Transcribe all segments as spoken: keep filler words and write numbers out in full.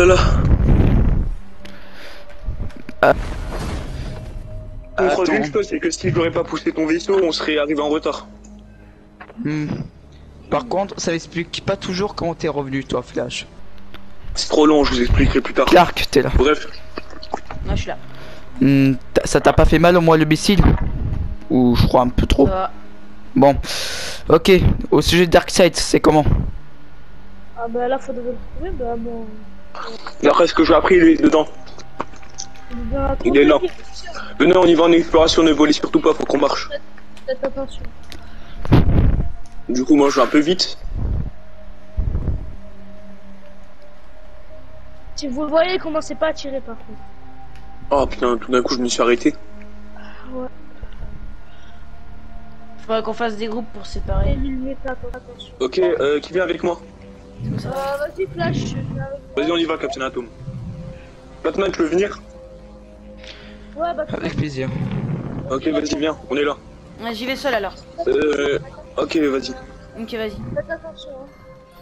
là. Euh... Le Attends. problème, je pense, c'est que si j'aurais pas poussé ton vaisseau, on serait arrivé en retard. Hmm. Par contre, ça explique pas toujours comment t'es revenu, toi, Flash. C'est trop long, je vous expliquerai plus tard. Clark, t'es là. Bref. Moi je suis là. Hmm, ça t'a pas fait mal au moins le missile? Ou je crois un peu trop. Ça va. Bon, ok. Au sujet de Darkseid, c'est comment? Ah bah là faut devoir le trouver, bah bon. D'après ce que j'ai appris, il est dedans. Il est là. Venez, on y va en exploration, ne volez surtout pas, faut qu'on marche. Faites attention. Du coup, moi je vais un peu vite. Si vous le voyez, commencez pas à tirer par contre. Oh putain, tout d'un coup je me suis arrêté. Ouais. Faudrait qu'on fasse des groupes pour séparer. Éliminer ça, attention. Ok, euh, qui vient avec moi? Euh, vas-y Flash, je viens avec moi. Vas-y, on y va, Captain Atom. Batman, tu veux venir? Ouais bah Avec plaisir. Ok, vas-y, viens, on est là. Ouais, j'y vais seul alors. Euh, ok, vas-y. Ok, vas-y. faites attention hein.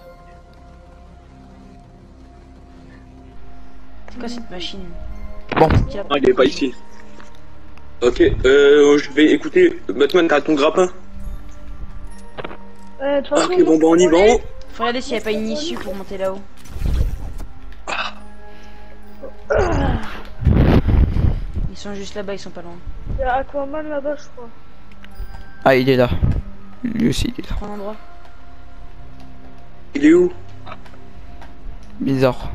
C'est quoi cette machine? Bon, Ah, il est pas ici. Ok, euh, je vais écouter. Batman, t'as ton grappin? Euh, de toute façon, Ok, bon, bah on y va en haut. Faut regarder s'il y a pas une issue pour monter là-haut. Ils sont juste là-bas, ils sont pas loin. il y a Aquaman là-bas je crois. ah, il est là. Lui aussi, il est là. Prends l'endroit. Il est où? Bizarre.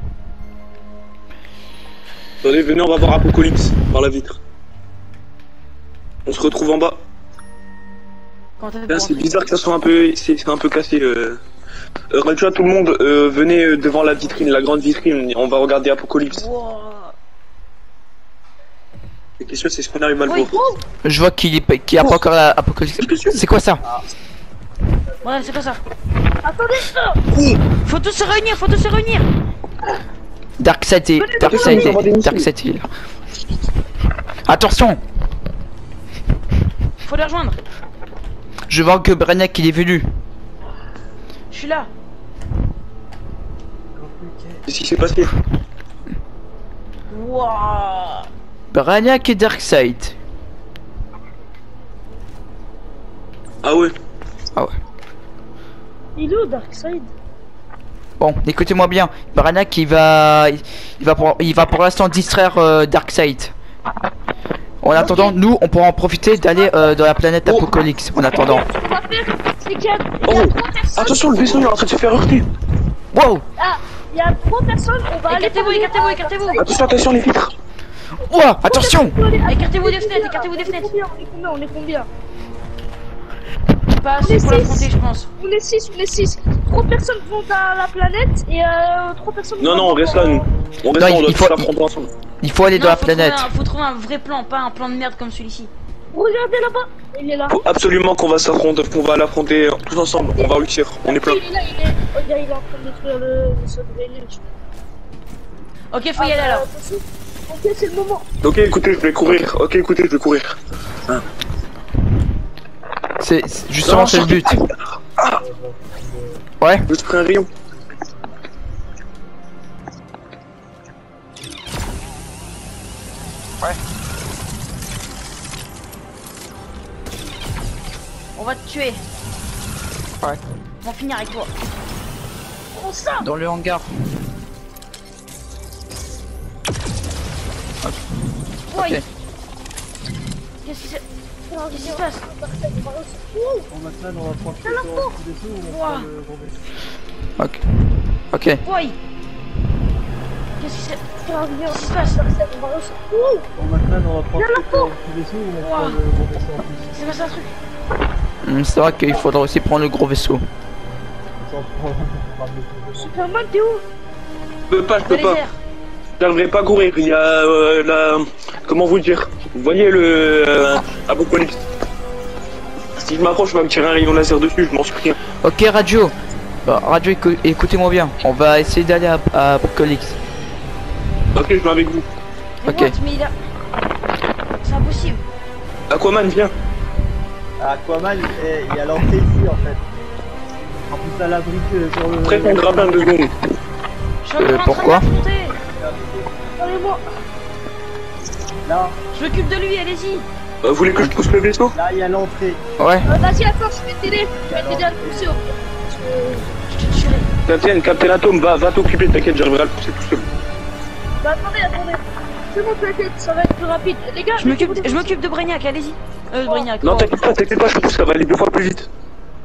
Attendez, venez, on va voir Apocalypse par la vitre. On se retrouve en bas. Comment t'as fait Là, pour c'est rentrer? bizarre que ça soit un peu, c'est c'est un peu cassé. Euh... Euh, radio à tout le monde, euh, venez euh, devant la vitrine, la grande vitrine. On va regarder Apocalypse. Wow. La question, c'est ce qu'on arrive à le Oui. voir. Je vois qu'il est pas, qu'il y a pas encore la apocalypse. C'est quoi ça? Ouais, c'est quoi ça? Attendez ça. Faut tous se réunir, faut tous se réunir. Darkseid est... Darkseid est... Darkseid est là. Attention! Faut les rejoindre. Je vois que Brainiac il est venu. Je suis là. Qu'est-ce qui s'est passé? Wouah. Brainiac et Darkseid. Ah ouais. Ah ouais. Il est où Darkseid? Bon, écoutez-moi bien. Brainiac il va... Il va pour, il va pour l'instant distraire euh, Darkseid. En attendant, nous on pourra en profiter d'aller euh, dans la planète Oh. Apocalypse. En attendant. Ce qu'on va faire, c'est qu'il y a, il y a Oh. trois personnes. Attention, le vaisseau il est en train de se faire heurter. Wow! Ah, il y a trois personnes, on va aller. Écartez-vous, parler écartez-vous, à écartez-vous. Darkseid. Attention, attention, les vitres. Ouah, attention! Écartez-vous des fenêtres, écartez-vous des On est fenêtres. combien? On est combien? On est combien? Pas assez On est pour six. l'affronter, je pense. On est six, on est six. Trois personnes vont à la planète et euh, trois personnes Non, vont non, on dans- reste là, nous. On reste Non, là, on il doit faut- tous l'affronter ensemble. Il faut aller Non, dans la faut trouver planète. un- Faut trouver un vrai plan, pas un plan de merde comme celui-ci. Regardez là-bas. Il est là. Faut absolument qu'on va s'affronter, qu'on va l'affronter tous ensemble. On va réussir, on est plein. Il est là, il est. Regarde, il est en train de détruire le vaisseau de Drainage. Ok, faut y aller Ah, alors. attention. Ok, c'est le moment. Ok, écoutez, je vais courir. Ok, écoutez, je vais courir. C'est c'est- justement c'est le but. Ouais. Je te ferai un rayon. On va te tuer. Ouais. On va finir avec toi. Prends ça. Dans le hangar. Oui. Ok. Qu'est-ce qui se Qu'est-ce qui se passe? Bon, maintenant, on va profiter sur le petit vaisseau ou on Ouah. prend le gros vaisseau? Ok. Ok. Oui. Qu'est-ce qui se Qu'est-ce qui se passe? Bon, maintenant, on va profiter Viens là, sur le petit vaisseau ou on prend Ouah. le gros vaisseau en plus? C'est passé un truc. Hmm, c'est vrai qu'il faudra aussi prendre le gros vaisseau. On s'en prend, on prend le gros vaisseau. Superman, t'es où? Je peux pas, je Dans peux les pas. airs. J'arriverai pas à courir. Il y a euh, la. Comment vous dire? Vous voyez le. Euh, Apocalypse. Si je m'approche, je vais me tirer un rayon laser dessus, je m'en suis rien. Ok, radio. Bah, radio, écou- écoutez-moi bien. On va essayer d'aller à, à Apocalypse. Ok, je viens avec vous. Mais Ok. what, mais il a. C'est impossible. Aquaman, viens. Aquaman, eh, il y a l'entrée ici en fait. En plus, à l'abri que sur le. Prête ton grappin deux secondes. Je suis Euh, encore en train de pourquoi m'affronter. Attendez-moi. Là, Je m'occupe de lui, allez-y. Euh, vous voulez que je pousse le vaisseau? là, il y a l'entrée. Ouais. Euh, Vas-y, attends, je vais t'aider. Je vais t'aider à le pousser au pire. Parce que- Je te tuerai. Captain, Captain Atom, va, va t'occuper, t'inquiète, j'arriverai à le pousser tout seul. Bah attendez, attendez. C'est bon, t'inquiète, ça va être plus rapide. Les gars, Je m'occupe je m'occupe de Brignac, allez-y. Euh, Brignac. Non, oh. t'inquiète pas, t'inquiète pas, je pousse, ça va aller deux fois plus vite.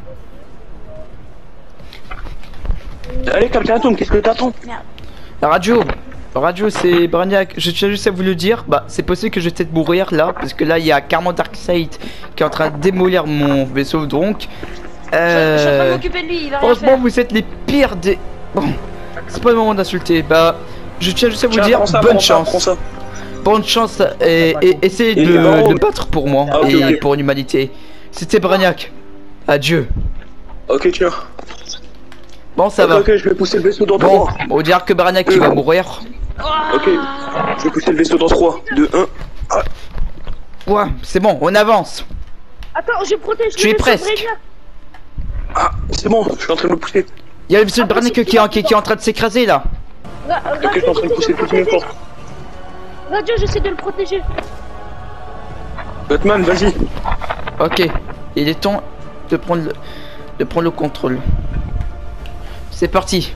Allez, Captain Atom, qu'est-ce que t'attends? La radio. Radio, c'est Bragnac. Je tiens juste à vous le dire. Bah, c'est possible que je vais peut-être mourir là. Parce que là, il y a carrément Darkseid qui est en train de démolir mon vaisseau. Donc. Je, je suis en train de Euh. m'occuper de lui, il va rien Franchement, faire. vous êtes les pires des. Bon. C'est pas le moment d'insulter. Bah. Je tiens juste à vous Tiens, dire prends ça, bonne prends ça, chance. prends ça. Bonne chance et, et essayez Et de, les barreaux. de battre pour moi Ah, ok, et ok. pour l'humanité. C'était Bragnac. Adieu. Ok, tiens. Bon, ça ok, va. ok, je vais pousser le vaisseau dans Bon, trois. on dirait que Bragnac il va mourir. Ok, je vais pousser le vaisseau dans trois, deux, un. Ouais, c'est bon, on avance. Attends, je protège. Tu es presque. Ah, c'est bon, je suis en train de le pousser. Il y a le vaisseau de Bragnac qui, est- qui, est- qui est en train de s'écraser là. Ok, je suis en train de pousser toutes mes forces. Radio, j'essaie de le protéger. Batman, vas-y. Ok, il est temps de prendre le, de prendre le contrôle. C'est parti.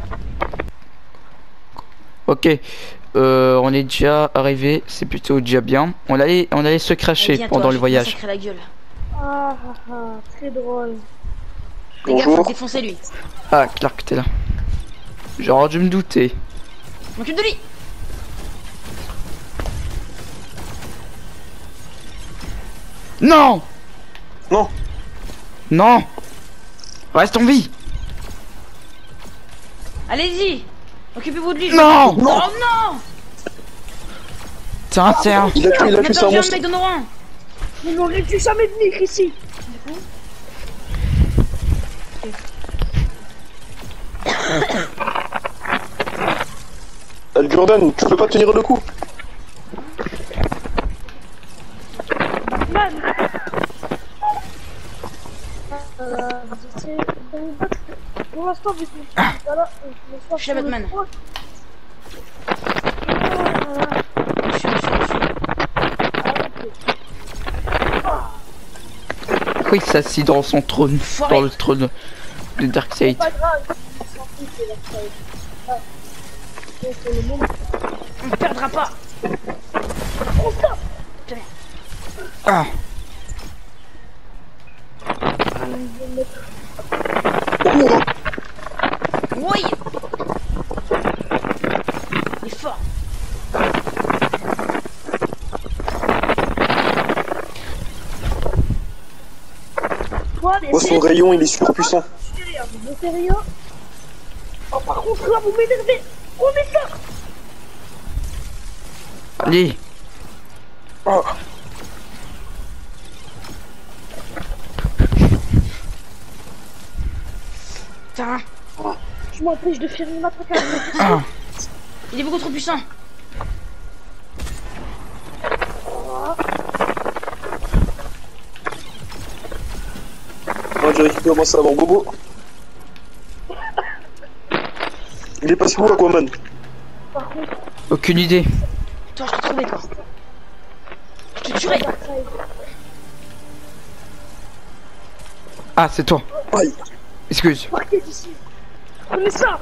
Ok, euh, on est déjà arrivé, c'est plutôt déjà bien. On allait, on allait se cracher Eh bien, pendant toi, le je vais te voyage. massacrer la gueule. Ah, ah, ah, très drôle. Les gars, faut Bonjour. défoncer lui. Ah, Clark, t'es là. Genre, je me doutais. Je m'occupe de lui. Non, Non, non, reste en vie. Allez-y. Occupez-vous de lui. Non, Oh non. c'est un cerf. il a tué, il a On a tué, c'est un perdu un monstre. mec de nos rangs. Mais n'aurait dû jamais venir ici. Euh, Jordan, tu peux pas tenir le coup. Man. Euh, j'essaie de me battre. Pour l'instant, vu que voilà, je me sens Je suis sur le Batman. toit. Je suis, je suis, je suis. Oui, ça s'assit dans son trône, Foiré. dans le trône de Darkseid. Pas grave, on s'en fout, c'est la taille. Ah. Donc, c'est le monde. On ne perdra pas. On stop. Ah, Oui. Il est fort. Toi, les Oh, son rayon, il est surpuissant. derrière, vous ne faites rien. Oh, par contre, là, vous m'énervez. Oh, mais ça. allez. Ah, Putain. Je m'empêche de faire une attaque à la Ah, Il est beaucoup trop puissant. moi j'ai récupéré mon savoir bobo. Il est passé où, Aquaman? aucune idée. Toi, je t'ai trouvé, toi. Je te tuerai. Ah, c'est toi. Aïe. Excuse. Partez d'ici. Prenez ça.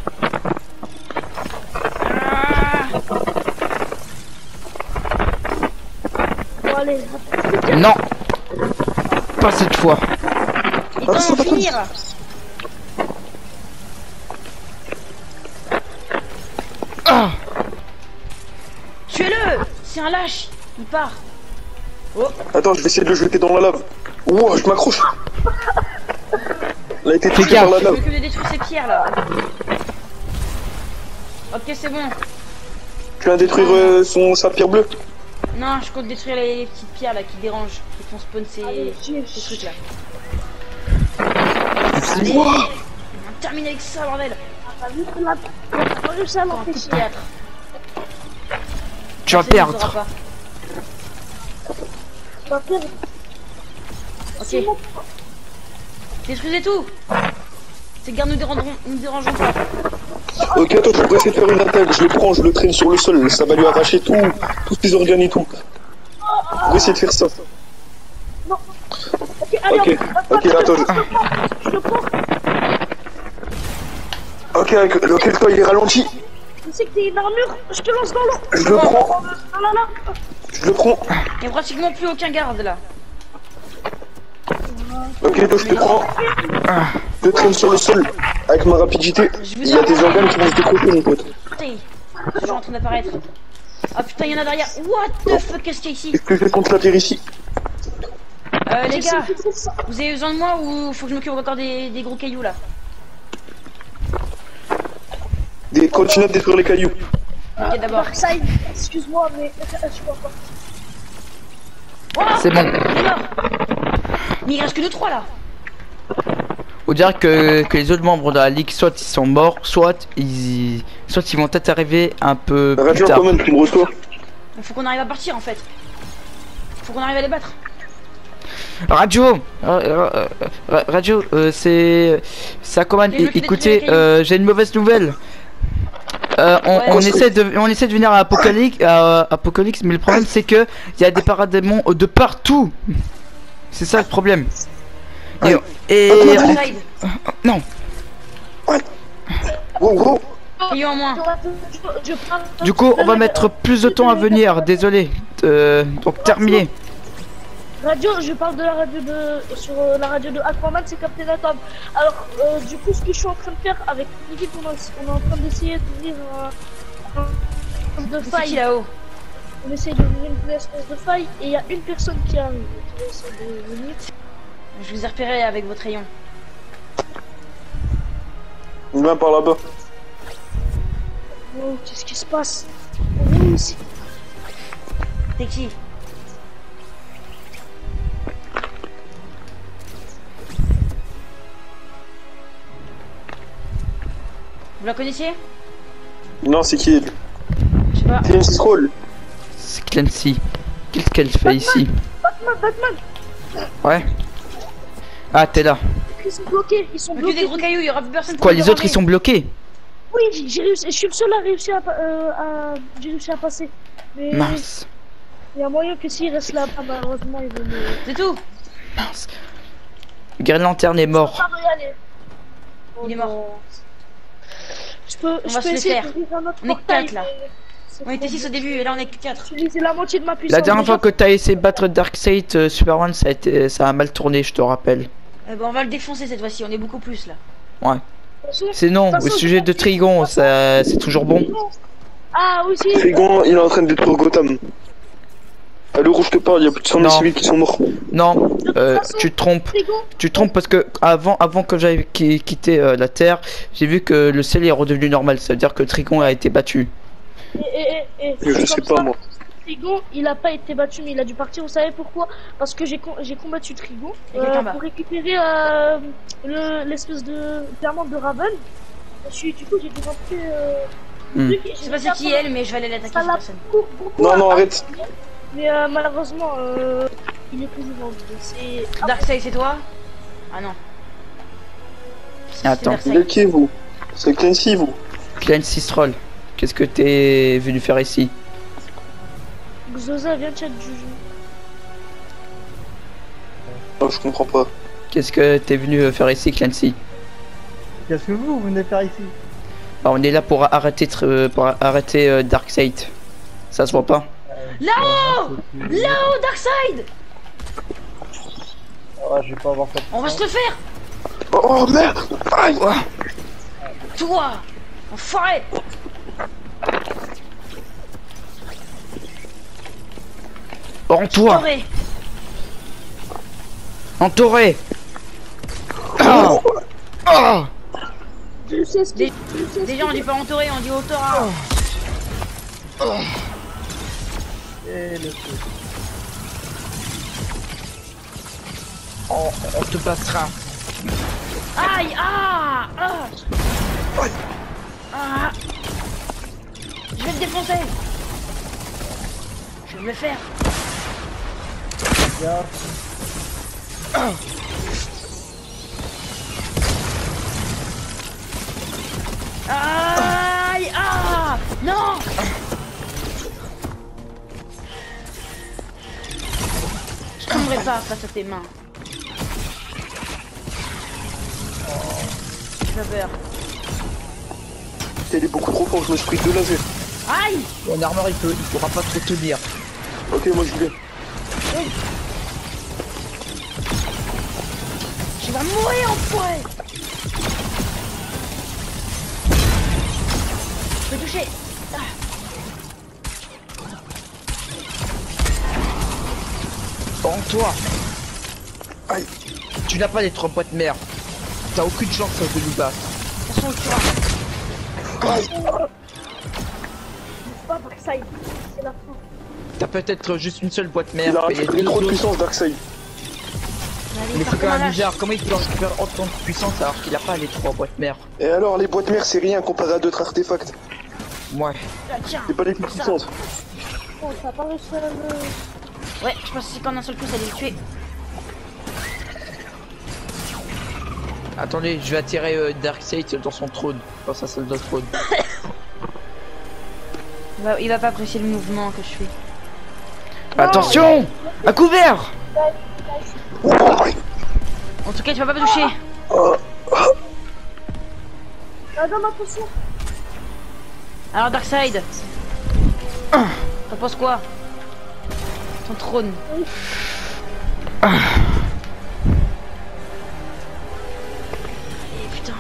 Ah. Bon, allez, Non, pas cette fois. Il va en finir. Ah, Tuez-le. C'est un lâche. Il part. Oh. Attends, je vais essayer de le jeter dans la lave. Ouah, je m'accroche. Il a été Fais touché gaffe. par la Je lave. m'occupe de détruire ces pierres là. Ok, c'est bon. Tu viens détruire euh, son, sa pierre bleue? Non, je compte détruire les, les petites pierres là qui dérangent, qui font spawn ces, allez, j'ai ces trucs là. Allez, Ouah. on termine avec ça, bordel. T'as vu que là, on a réussi à Encore un coup de l'empêcher. théâtre. tu vas Ça, il nous aura perdre. pas. Tu vas perdre. Ok. Détruisez tout. Ces gardes nous dérangeront, nous dérangeront pas. Ok, attends, je vais essayer de faire une attaque. Je le prends, je le traîne sur le sol. Ça va lui arracher tout, tous ses organes et tout. On va essayer de faire ça. Non. Ok, allez, Ok, on- ok, attends. Je... Je le prends. Ok, ok, toi il est ralenti. Je sais que t'es une armure. Je te lance dans l'eau. Je le prends, Ah là là. je le prends. Il y a pratiquement plus aucun garde là. Ok, toi je te prends. Je te traîne sur le sol avec ma rapidité. Je vous Il y a dis- des organes qui vont se décrocher, mon pote. Putain, c'est toujours en train d'apparaître. Ah putain, il y en a derrière. What the fuck, qu'est-ce qu'il y a ici? Qu'est-ce que je fais contre la terre ici? Euh, les gars, J'essaie de faire ça. vous avez besoin de moi ou faut que je m'occupe encore des, des gros cailloux là? Des continuez de détruire les cailloux. Ok, d'abord. Darkseid, excuse-moi, mais je vois pas. Oh, C'est bon. il est mort. Mais il reste que nous trois là. Faut dire que, que les autres membres de la ligue, soit ils sont morts, soit ils, soit ils vont peut-être arriver un peu plus Radio tard. comment tu me reçois? Il faut qu'on arrive à partir en fait. Faut qu'on arrive à les battre. Radio, euh, euh, euh, radio, euh, c'est, ça commande. Les mecs qui Écoutez, détruisent les euh, j'ai une mauvaise nouvelle. Euh, on, Ouais. on essaie de, on essaie de venir à Apocalypse, à Apocalypse, mais le problème c'est que il y a des paradémons de partout. C'est ça le problème. Et, et Darkseid, non. Wow, wow. cailloux en moins. Je, je prends... Du coup, on va mettre plus de temps à venir. Désolé. Euh, donc terminé. Radio, je parle de la radio de... Sur euh, la radio de Aquaman, c'est Captain Atom. Alors, euh, du coup, ce que je suis en train de faire avec l'équipe, on, a- on est en train d'essayer d'ouvrir un... un... de C'est qui faille. là-haut? On essaie d'ouvrir une espèce de faille et il y a une personne qui arrive. Qui va essayer de venir. Je vous ai repéré avec votre rayon. Une main par là-bas. Oh, qu'est-ce qui se passe? On est ici. T'es qui? Vous la connaissiez? Non, c'est qui elle? Je sais pas. C'est une scroll. C'est Clancy. Qu'est-ce qu'elle fait ici? Batman, Batman. Ouais. Ah, t'es là. Ils sont bloqués, ils sont Mais que des bloqués. gros cailloux, il y aura plus personne. pour Quoi, nous les autres ils sont déranger. bloqués? Oui, j'ai- j'ai réussi. Je suis le seul à réussir à, pa- euh, à... J'ai réussi à passer. Mais Mince. il y a moyen que s'il reste là, ah, malheureusement, il va me... C'est tout. Mince. Green Lantern est mort. Ça va y aller. Il est Oh mort. non. Je peux, On je va peux se le essayer faire. d'ouvrir un autre On est portail, quatre, là. mais c'est On était trop six au dur. début et là on est que quatre. J'ai utilisé la moitié de ma puissance. La dernière déjà. fois que t'as essayé de battre Darkseid, euh, Superman, ça a, été, ça a mal tourné, je te rappelle. Euh, bah, on va le défoncer cette fois-ci, on est beaucoup plus là. Ouais. De toute façon- Sinon, de toute au façon, sujet je- de Trigon, ça, c'est toujours bon. Ah oui, si. Trigon, il est en train de détruire Gotham. À l'heure où je te parle, il y a plus de cent mille Non. civils qui sont morts. Non, euh, tu te trompes. Trigon. Tu te trompes parce que avant, avant que j'aille qui- quitter euh, la Terre, j'ai vu que le ciel est redevenu normal. Ça veut dire que Trigon a été battu. Et, et, et, et, Je c'est sais comme pas ça. moi. Trigon, il a pas été battu, mais il a dû partir. Vous savez pourquoi? Parce que j'ai com- j'ai combattu Trigon Et quelqu'un euh, bat. pour récupérer euh, le- l'espèce de diamant de Raven. Je suis, du coup, j'ai dû rentrer. Euh, le Hmm. truc et Je j'ai sais pas fait c'est qui un- elle, mais je vais aller l'attaquer Ça cette l'a personne. beaucoup, beaucoup Non, non, à- arrête. Mais euh, malheureusement, euh, il est toujours en vie. C'est. Ah, Darkseid, c'est toi? Ah non. C'est Attends. Darkseid. Vous êtes qui, vous? C'est Clancy, vous? Clancy Stroll, qu'est-ce que t'es venu faire ici? Xosa, viens chat du jeu. Non, je comprends pas. Qu'est-ce que t'es venu faire ici, Clancy? Qu'est-ce que vous, vous venez faire ici? Bah, on est là pour arrêter, tr- euh, pour arrêter euh, Darkseid. Ça se voit pas? Là-haut! Là-haut, Darkseid! Ah, je vais pas avoir ça. On va se le faire! Oh, oh merde! Aïe! Toi! Enfoiré! En toi! Toré! Entouré! Ah Ah Je sais ce Des- qui. je sais ce Déjà, on qui- dit pas entouré, on dit autora. Et le feu. on, on te passera. Aïe! Ah! Ah! Ah! Je vais le défoncer! Je vais me le faire! Gars, Ah! Non. Je tomberai pas face à tes mains. J'ai peur. Elle est beaucoup trop fort, je me suis pris deux lasers. Aïe. Mon armeur il peut, il pourra pas trop tenir. Ok, moi je viens. Je vais mourir enfoiré. Je peux toucher. Ah. En toi. Aïe. Tu n'as pas les trois boîtes merde. T'as aucune chance de nous battre. De toute façon, tu vois. Pas Darkseid, c'est la fin. T'as peut-être juste une seule boîte Il merde. a et les récupéré deux trop de autres- puissance, Darkseid. Allez, Mais par c'est quand contre, même lâche. bizarre. Comment il peut récupérer autant de puissance alors qu'il a pas les trois boîtes mères? Et alors, les boîtes mères, c'est rien comparé à d'autres artefacts. Ouais. Ah, tiens. C'est pas les plus puissantes. Oh, t'as pas réussi à le... Ouais, je pense que c'est qu'en un seul coup, ça allait le tuer. Attendez, je vais attirer euh, Darkseid dans son trône. Dans sa salle de trône. Il va, il va pas apprécier le mouvement que je fais. Attention! À couvert! En tout cas, tu vas pas me toucher. Madame, attention. Alors, Darkseid. T'en penses quoi? Ton trône. Allez, putain.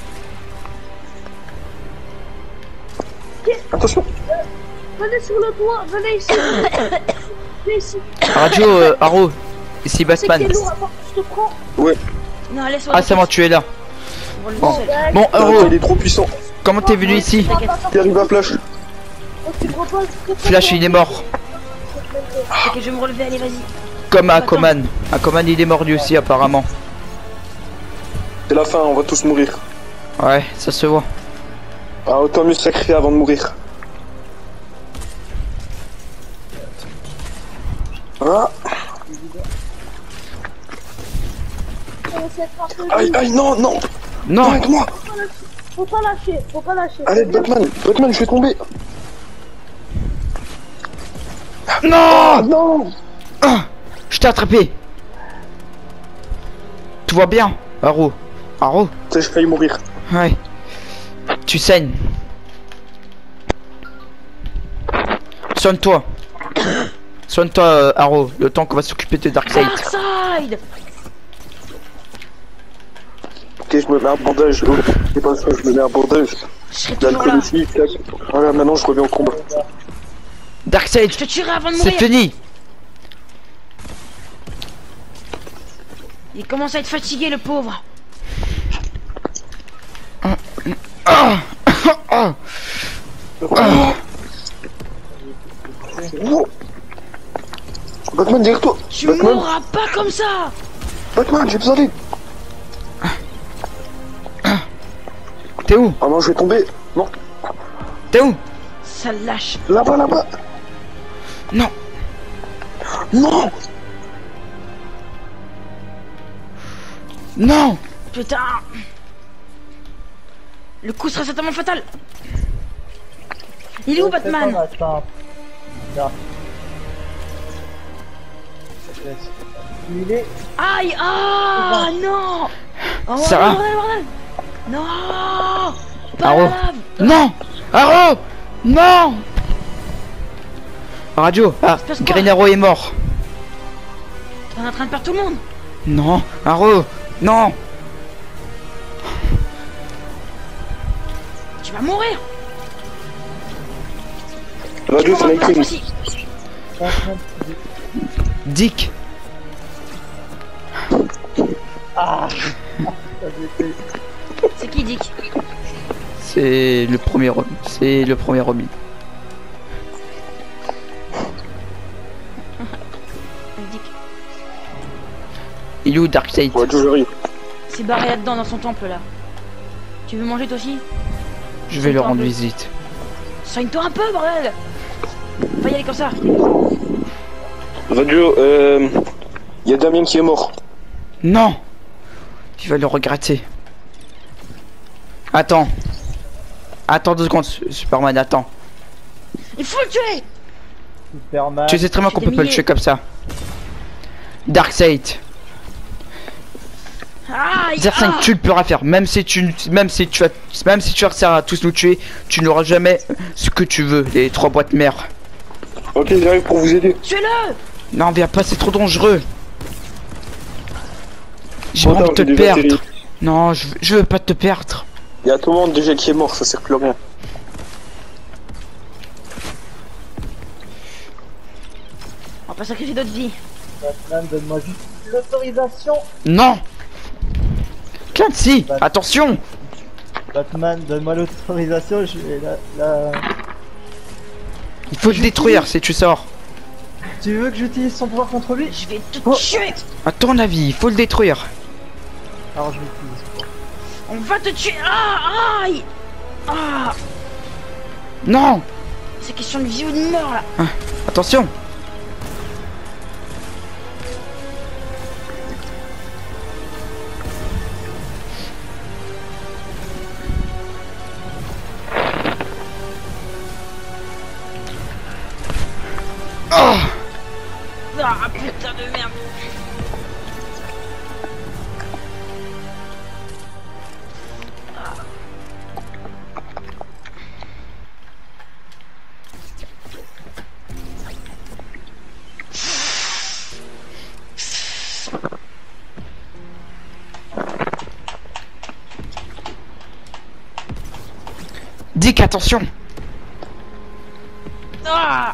Attention. Venez sur le toit, venez ici. Venez ici. Radio euh, Arrow. Ici C'est qui Batman. est lourd, attends, je te prends. Non, laisse-moi. Ah c'est moi, tu es là. On va le Bon. seul. Bon Arrow, Arrow, il est trop puissant. comment t'es venu ici? T'inquiète, Il arrive à flash. Oh, tu proposes que ça Flash il est mort. t'inquiète, je vais me relever, allez, vas-y. Comme Aquaman. Aquaman il est mort lui aussi apparemment. C'est la fin, on va tous mourir. Ouais, ça se voit. Ah, autant mieux se sacrifier avant de mourir. Ah, aïe, aïe, non, non, Non! arrête-moi. Faut pas lâcher, faut pas lâcher. Allez, Batman, Batman, je vais tomber. Non! Ah, non. Ah, je t'ai attrapé! Tu vois bien, Arrow? Arrow? Tu sais, j'ai failli mourir. Ouais. Tu saignes. Soigne-toi. Soigne-toi, euh, Arrow, le temps qu'on va s'occuper de Darkseid. Darkseid. Ok, je me mets un bandage. Oh, c'est pas ça, je me mets un bandage. Je serai toujours L'alcool là. aussi, tac. Voilà, maintenant je reviens au combat. Darkseid, Je te tuerai avant de c'est mourir. fini. Il commence à être fatigué, le pauvre. Ah, ah. Oh. Batman, derrière toi. Tu Batman, mourras pas comme ça. Batman, j'ai besoin d'aide. T'es où? Ah non, je vais tomber. Non, T'es où? Ça lâche. là-bas, là-bas. Non. Non. Non. Putain. Le coup sera certainement fatal. Il est où, Batman? Attends. Là. Il est. Aïe. Ah non. Oh, Sarah. bordel, bordel. Non. Pas Arrow. la lave. Non. Arrow. Non. Radio. Ah, passe quoi? Green Arrow est mort. T'es en train de perdre tout le monde. Non. Arrow. Non. Tu vas mourir. Radio, Tu c'est mourras pas cette Nightwing. fois-ci. Franchement. Dick. Ah. C'est qui, Dick? C'est le premier Robin. C'est le premier Robin. Dick. Il est où Darkseid? Ouais, Joe, j'arrive. C'est barré là-dedans dans son temple là. Tu veux manger toi aussi? Je vais leur un rendre peu. visite. Soigne-toi un peu, bordel. Faut y aller comme ça. Radio, euh. Il y a Damien qui est mort. Non. Tu vas le regretter. Attends. Attends deux secondes, Superman, attends. Il faut le tuer. Superman. Tu sais très bien qu'on peut pas le tuer comme ça. Darkseid. Aïe. Darkseid, Ah. tu le pourras faire. Même si tu, même si tu as, même si tu réussis à tous nous tuer, tu n'auras jamais ce que tu veux. Les trois boîtes mères. Ok, j'arrive pour vous aider. Tuez-le. Non, viens pas, c'est trop dangereux. J'ai Trop envie de tard, te j'ai déjà perdre. atterri. Non, je, veux- je veux pas te perdre. Il y a tout le monde déjà qui est mort, ça sert plus à rien. On va pas sacrifier d'autres vies. Batman, donne-moi juste l'autorisation. Non. Clancy, attention. Batman, donne-moi l'autorisation. Je vais là, là. Il faut le détruire si tu sors. Tu veux que j'utilise son pouvoir contre lui? Je vais te Oh. tuer. À ton avis, il faut le détruire. Alors je l'utilise. On va te tuer. Ah, aïe. Ah, Non. c'est question de vie ou de mort là. Attention. Oh. Ah putain de merde. Dick, attention. Ah.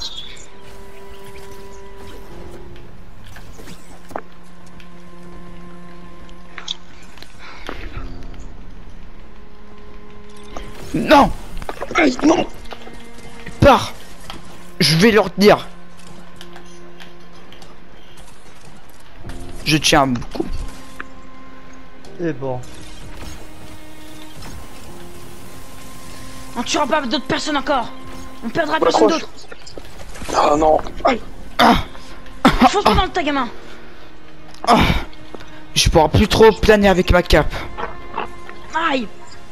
Non. Aïe, non. Pars. Je vais leur dire. Je tiens beaucoup. Et bon. On tuera pas d'autres personnes encore. On perdra personne Accroche. d'autre. Ah non. Aïe. Fonce-toi dans le tas, gamin. Oh. Je pourrai plus trop planer avec ma cape. Aïe.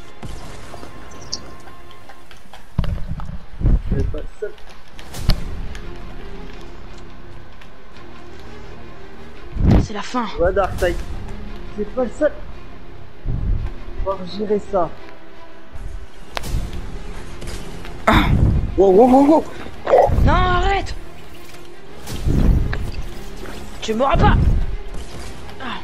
Je vais pas seul. C'est la fin. Ouais, Darkseid. C'est pas le seul. Faut gérer ça. Wow, wow, wow, wow. Non, arrête. Tu mourras pas. Ah.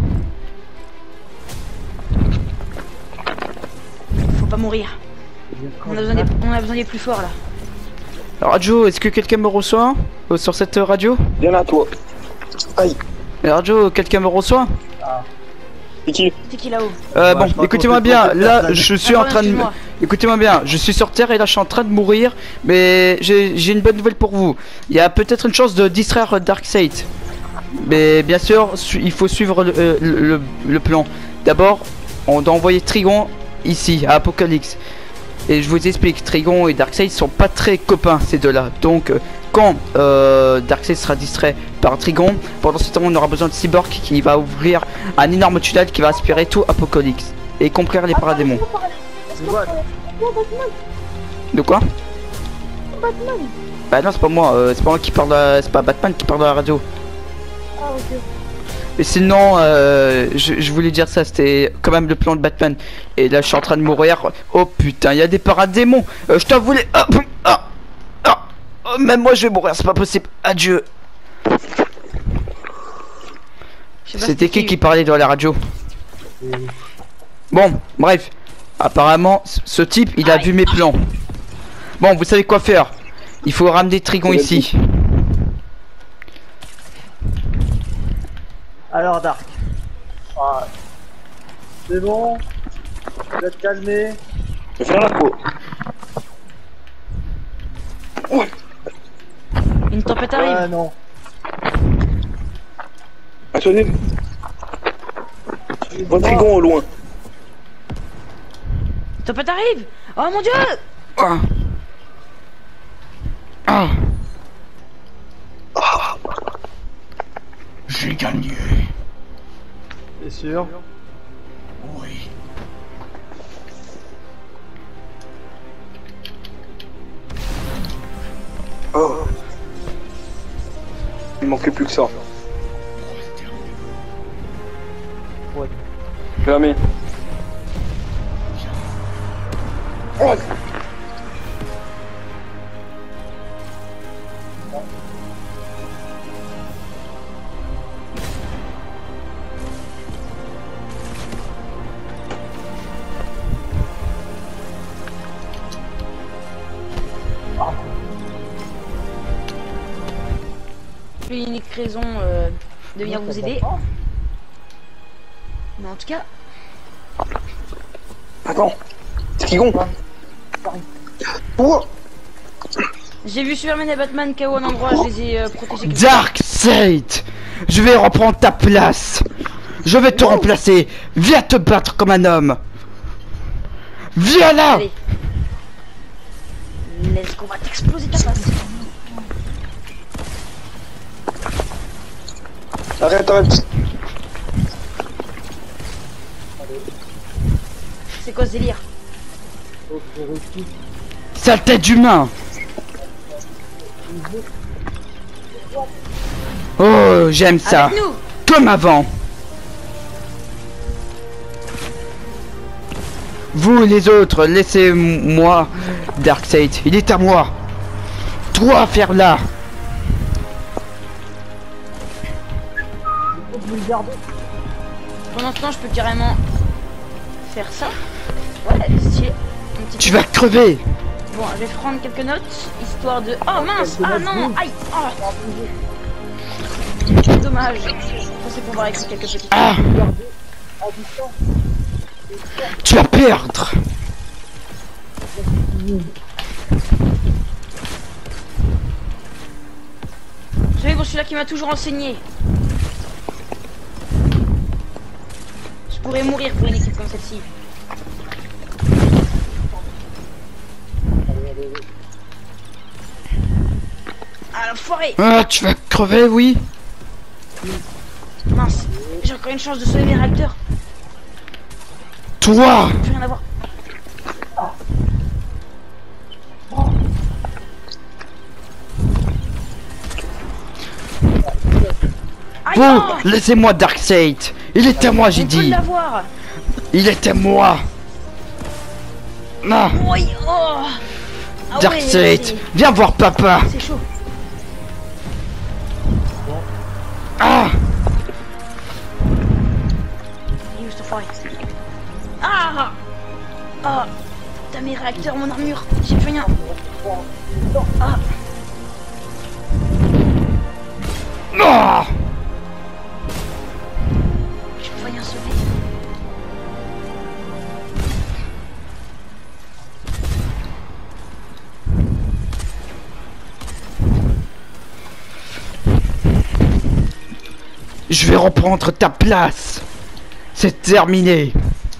Faut pas mourir. On a besoin des, on a besoin des plus forts là. Radio, est-ce que quelqu'un me reçoit euh, sur cette radio? Viens là, toi. Aïe. Radio, quelqu'un me reçoit? C'est qui? C'est qui là-haut? Euh, Ouais, bon, je crois écoutez-moi qu'on peut bien, pas là faire ça. je suis Ah, en pardon, train de... excuse-moi. Écoutez-moi bien, je suis sur Terre et là je suis en train de mourir, mais j'ai j'ai une bonne nouvelle pour vous. Il y a peut-être une chance de distraire Darkseid. Mais bien sûr, su- il faut suivre le, euh, le, le- le plan. D'abord, on doit envoyer Trigon ici, à Apocalypse. Et je vous explique, Trigon et Darkseid sont pas très copains ces deux-là. Donc, euh, quand euh, Darkseid sera distrait par Trigon, pendant ce temps on aura besoin de Cyborg qui va ouvrir un énorme tunnel qui va aspirer tout Apocalypse. Et compris les paradémons. Est-ce qu'on Ouais. peut- Oh, Batman, De quoi? Batman. Bah non, c'est pas moi, euh, c'est pas moi qui parle de... c'est pas Batman qui parle de la radio. Ah, ok. Mais sinon, euh, je, je voulais dire ça, c'était quand même le plan de Batman. Et là, je suis en train de mourir. Oh putain, il y a des paradémons. Euh, je t'en voulais... Ah, ah, ah, oh, même moi, je vais mourir, c'est pas possible. Adieu. Je sais pas C'était si qui qui parlait dans la radio? Et- Bon, bref. Apparemment, c- ce type, il a vu mes plans. Bon, vous savez quoi faire. Il faut ramener Trigon ici. Alors, Dark. Ah. C'est bon. Vous êtes calmé. Je vais faire la peau. Une tempête arrive. Ouais, non. Attendez. Je vois Trigon au loin. Une tempête arrive. Oh mon dieu. Ah. Ah. J'ai gagné. C'est sûr. Oui. Il manquait plus que ça. Ouais. Fermé. Oh. Unique raison euh, de venir vous aider. Mais en tout cas, Attends. Trigon. Oh. j'ai vu Superman et Batman K O en endroit, je les ai euh, protégés. Darkseid, je vais reprendre ta place. Je vais te remplacer. Viens te battre comme un homme. Viens là. Allez. Let's go, on va t'exploser ta face. Arrête, arrête. C'est quoi ce délire? Sale tête d'humain. Oh, j'aime ça. Avec nous. Comme avant. Vous les autres, laissez-moi Darkseid. Il est à moi. Toi, faire là. Pendant ce temps, je peux carrément faire ça. Ouais, stylé. Un petit Tu peu. vas crever. Bon, je vais prendre quelques notes, histoire de... Oh mince. Ah non. Aïe. Oh. Dommage. Je pensais pouvoir écrire quelques petites... Ah. Tu vas perdre. Vous savez, bon, celui-là qui m'a toujours enseigné. Je pourrais mourir pour une équipe comme celle-ci. Ah, l'enfoiré. Ah, tu vas crever, oui. Mince. J'ai encore une chance de sauver mes réacteurs. Toi. Plus rien à voir. Aïe, Vous, non. laissez-moi Darkseid. Il est à moi, j'ai On peut dit. l'avoir. Il est à moi. Ah, Oui, oh. Ah ouais, Darkseid, c'est- viens voir papa. C'est chaud. Ah, Il est où cet enfoiré? Ah. Ah. T'as mes réacteurs, mon armure. J'ai plus rien. Ah. ah. Je peux rien sauver. Je vais reprendre ta place. C'est terminé.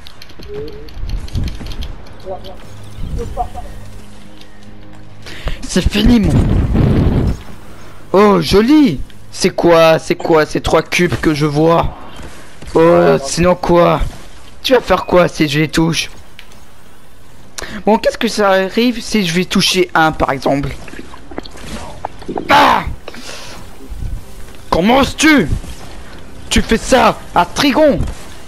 C'est fini, mon. Oh, joli. C'est quoi, c'est quoi ces trois cubes que je vois? Oh, sinon quoi? Tu vas faire quoi si je les touche? Bon, qu'est-ce que ça arrive si je vais toucher un, par exemple? Ah! Comment oses-tu? Tu fais ça à Trigon.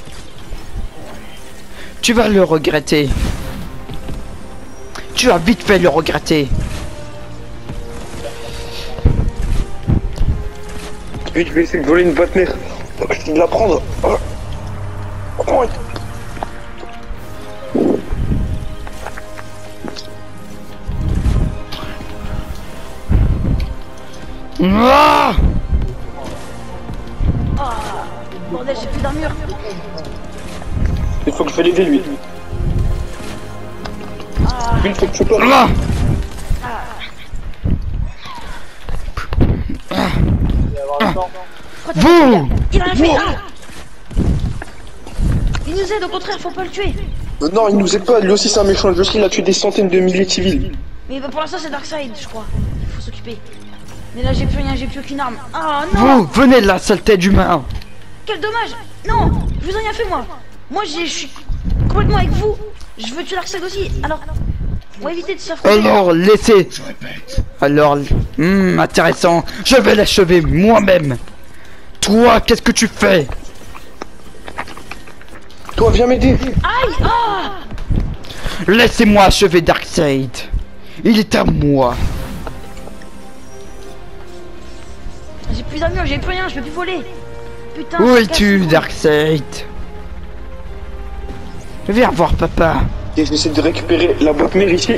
Tu vas le regretter. Tu as vite fait le regretter. Oui, je vais essayer de voler une boîte mère. Je vais de la prendre. Oh. Oh. Ah! Bordel, j'ai plus d'armure. Il faut que je vais l'aider lui. Ah. Une fois que tu peux. Ah! Vous! Il a rien fait. Ah. Il nous aide, au contraire, faut pas le tuer. Euh, non, il nous aide pas. Lui aussi, c'est un méchant. Lui aussi, il a tué des centaines de milliers de civils. Mais bah, pour l'instant, c'est Darkseid, je crois. Il faut s'occuper. Mais là, j'ai plus rien, j'ai plus aucune arme. Ah non! Vous, venez là, saleté d'humain! Quel dommage! Non! Je vous ai rien fait, moi! Moi, j'ai- je suis complètement avec vous! Je veux tuer Darkseid aussi! Alors, On va éviter de s'affronter. Alors, laissez. Alors, hmm, intéressant. Je vais l'achever moi-même. Toi, qu'est-ce que tu fais? Toi, viens m'aider. Aïe. Ah. Laissez-moi achever Darkseid. Il est à moi. J'ai plus d'armure, j'ai plus rien, je peux plus voler. Putain. Où ça es-tu, casse. Darkseid? Viens voir papa. Et j'essaie de récupérer la boîte mère ici.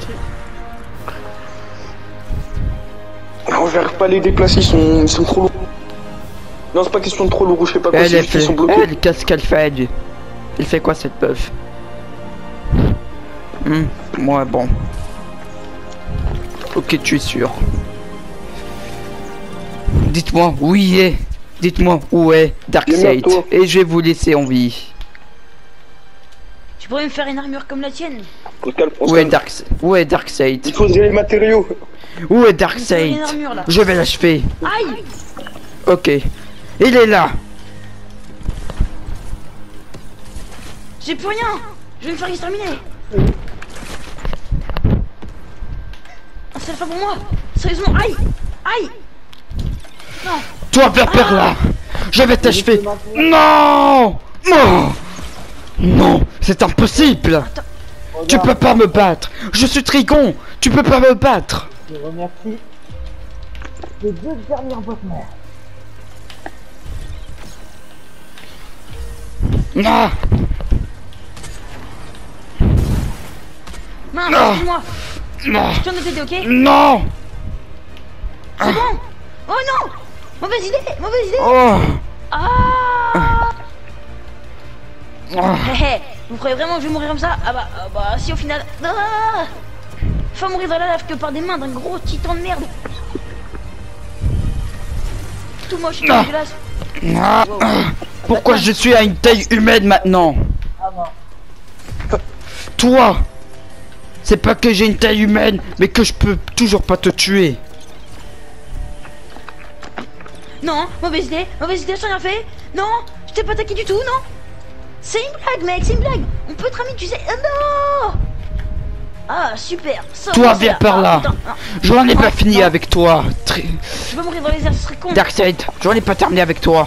Non, j'arrive pas à les déplacer, ils sont, ils sont trop lourds. Non, c'est pas question de trop lourd, je sais pas quoi, Elle, c'est elle juste qu'ils fait... sont bloqués. Elle, qu'est-ce qu'elle fait? Elle Elle fait quoi cette meuf? Hmm, moi, bon. Ok, tu es sûr. Dites-moi où il est. Dites-moi où est Darkseid. toi. Et je vais vous laisser en vie. Tu pourrais me faire une armure comme la tienne. On se calme, on se Où est calme. Darkseid? Où est Darkseid? Il faudrait les matériaux. Où est Il me Darkseid? faut une armure là. Je vais l'achever. Aïe. Ok. Il est là. J'ai plus rien. Je vais me faire exterminer. Ah, c'est la fin pour moi. Sérieusement, aïe. Aïe. Non. Toi, viens par là. Je vais t'achever. Non. Non. Non, c'est impossible. Tu peux pas me battre. Je suis Trigon. Tu peux pas me battre. Je remercie les deux dernières boîtes mères. Ah. Mince, Non. excuse-moi. Non. Je viens de t'aider, ok? Non. C'est bon. Oh non. Mauvaise idée. Mauvaise idée. Oh. Ah. Ah. Hé hé. Vous croyez vraiment que je vais mourir comme ça? Ah bah, ah bah si au final. Ah. Faut mourir dans la lave que par des mains d'un gros titan de merde. Tout moche, tout Non. dégueulasse. Ah. Pourquoi je suis à une taille humaine maintenant? Ah non. Toi. C'est pas que j'ai une taille humaine, mais que je peux toujours pas te tuer. Non, mauvaise idée, mauvaise idée, je t'ai rien fait. Non, je t'ai pas attaqué du tout, non. C'est une blague, mec, c'est une blague. On peut être amis, tu sais. Ah non. Ah, super. Ça, Toi, c'est viens par là. putain, non. J'en ai pas Non, fini non. avec toi. Tri- Je vais mourir dans les airs, ce serait con. Darkseid, j'en ai pas terminé avec toi.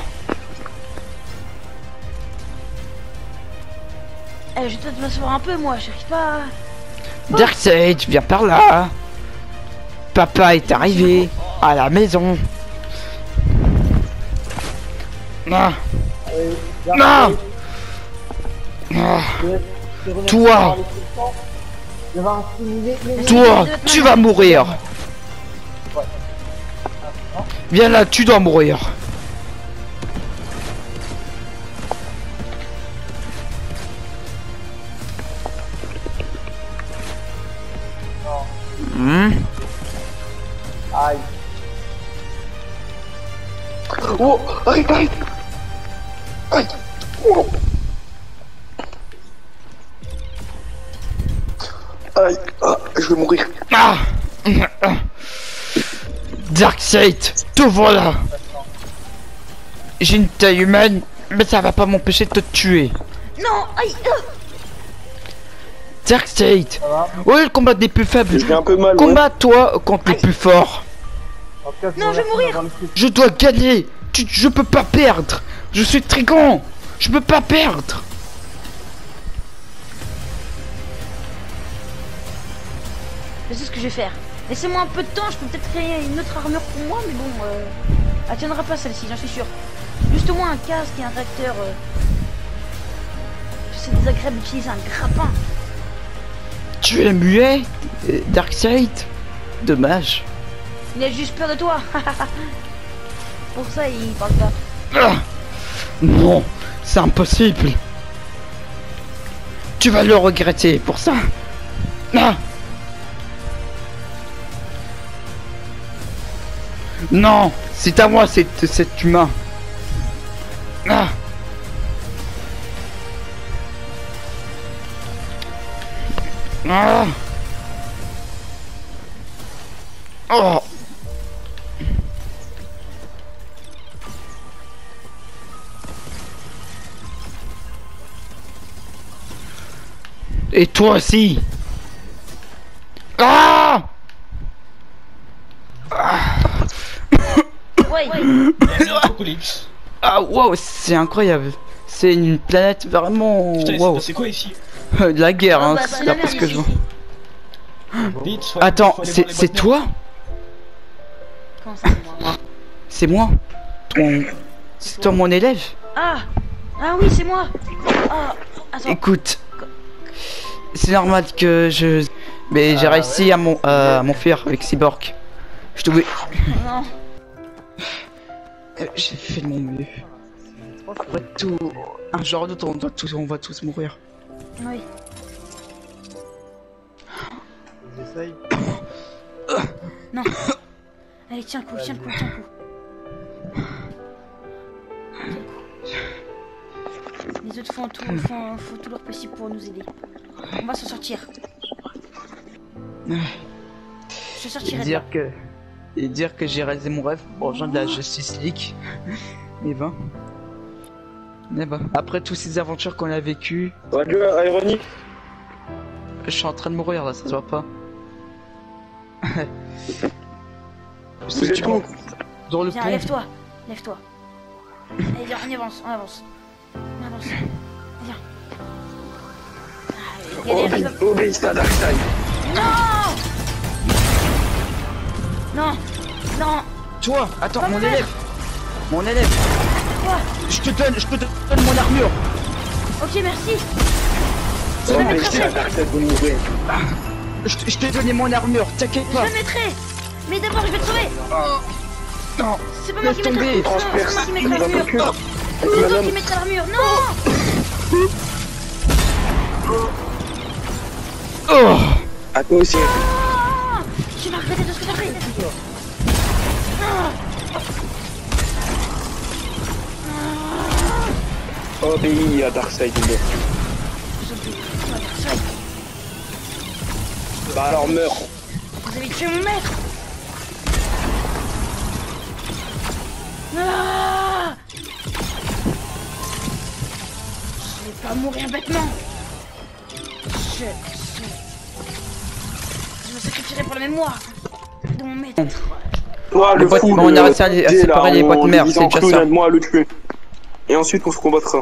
Eh, je vais peut-être m'asseoir un peu, moi, j'arrive pas. Darkseid, viens par là. Papa est arrivé à la maison. Non. Euh, Non. Ah. je- je remercie Toi. d'avoir laissé le temps, d'avoir assimilé les- Toi, tu vas mourir. Viens là, tu dois mourir. Hmm. Aïe. Oh, arrête, arrête. Aïe. Oh. Aïe, ah, je vais mourir. Ah. Darkseid, te voilà. J'ai une taille humaine, mais ça va pas m'empêcher de te tuer. Non, aïe. euh. Darkseid, va où est le combat des plus faibles? J'ai un peu mal, ouais. Combat-toi contre les plus forts. En tout cas, Non, je vais remercie mourir. d'avoir laissé le Je dois gagner. Tu, je peux pas perdre. Je suis Trigon. Je peux pas perdre. Je sais ce que je vais faire. Laissez-moi un peu de temps, je peux peut-être créer une autre armure pour moi, mais bon, euh, elle tiendra pas celle-ci, j'en suis sûr. Juste au moins un casque et un réacteur. Euh... C'est désagréable d'utiliser un grappin. Tu es muet, euh, Darkseid? Dommage. Il a juste peur de toi. Pour ça, il parle pas. Ah. Non, c'est impossible. Tu vas le regretter pour ça. Ah. Non, c'est à moi cet, cet humain. Ah. Ah. Oh. Et toi aussi. Ouais. Apocalypse. Ah waouh, c'est incroyable. C'est une planète vraiment. Putain, Waouh. c'est quoi ici? De la guerre, Ah, hein, bah, c'est la d'après ce merde que je ici. vois. Vite, faut aller- Attends, faut aller c'est voir les c'est boîtes toi? Comment ça, c'est moi? C'est moi? Ton. C'est toi mon élève? Ah Ah oui, c'est moi. Ah, attends. Écoute, c'est normal que je. Mais j'ai Ah, réussi à mon à m'enfuir avec Cyborg. Je te voulais. Non. Euh, J'ai fait de mon mieux. Après tout, un jour d'autre, on doit tous, on va tous mourir. Oui. J'essaye. Non. Allez, tiens le coup, tiens le coup, tiens le coup. Tiens le coup. Les autres font tout, font, font tout leur possible pour nous aider. On va s'en sortir. Je Et sortirai de là. dire que. Et dire que j'ai réalisé mon rêve pour rejoindre la Justice League. Et ben. Et ben. Après toutes ces aventures qu'on a vécues, Radio ironique. je suis en train de mourir là, ça se voit pas. Vous êtes où? Dans le Viens, pont. lève-toi. Lève-toi. Allez, viens, on avance, on avance. On avance. Viens. Allez, galère, Obéis, obéis à Darkseid. Non Non Non Toi, attends, Pas mon me élève. Mon élève. Quoi Je te donne, je te donne mon armure. Ok, merci. Je la mettrai Obéis à après. Darkseid, vous mourrez. Je te- je t'ai donné mon armure, t'inquiète Je pas. la mettrai. Mais d'abord, je vais te sauver. Non. C'est pas moi Laisse qui mettrai tomber. l'armure. Non, c'est moi qui mettrai Dans ton l'armure. cul. C'est toi Madame. qui mettrai l'armure. Non Oh. À toi aussi. Ah, tu vas regretter de ce que t'as fait. Obéis à Darkseid. Bah alors meurs. Vous avez tué mon maître. Ah, je vais pas mourir bêtement. Je, je... je me sacrifierai pour la mémoire de mon maître. Toi, Les le boîtes- fou, bon, on le- a réussi à les- à là, séparer les on- boîtes on mères, les c'est déjà encloue, ça. aide-moi à le tuer. Et ensuite on se combattra.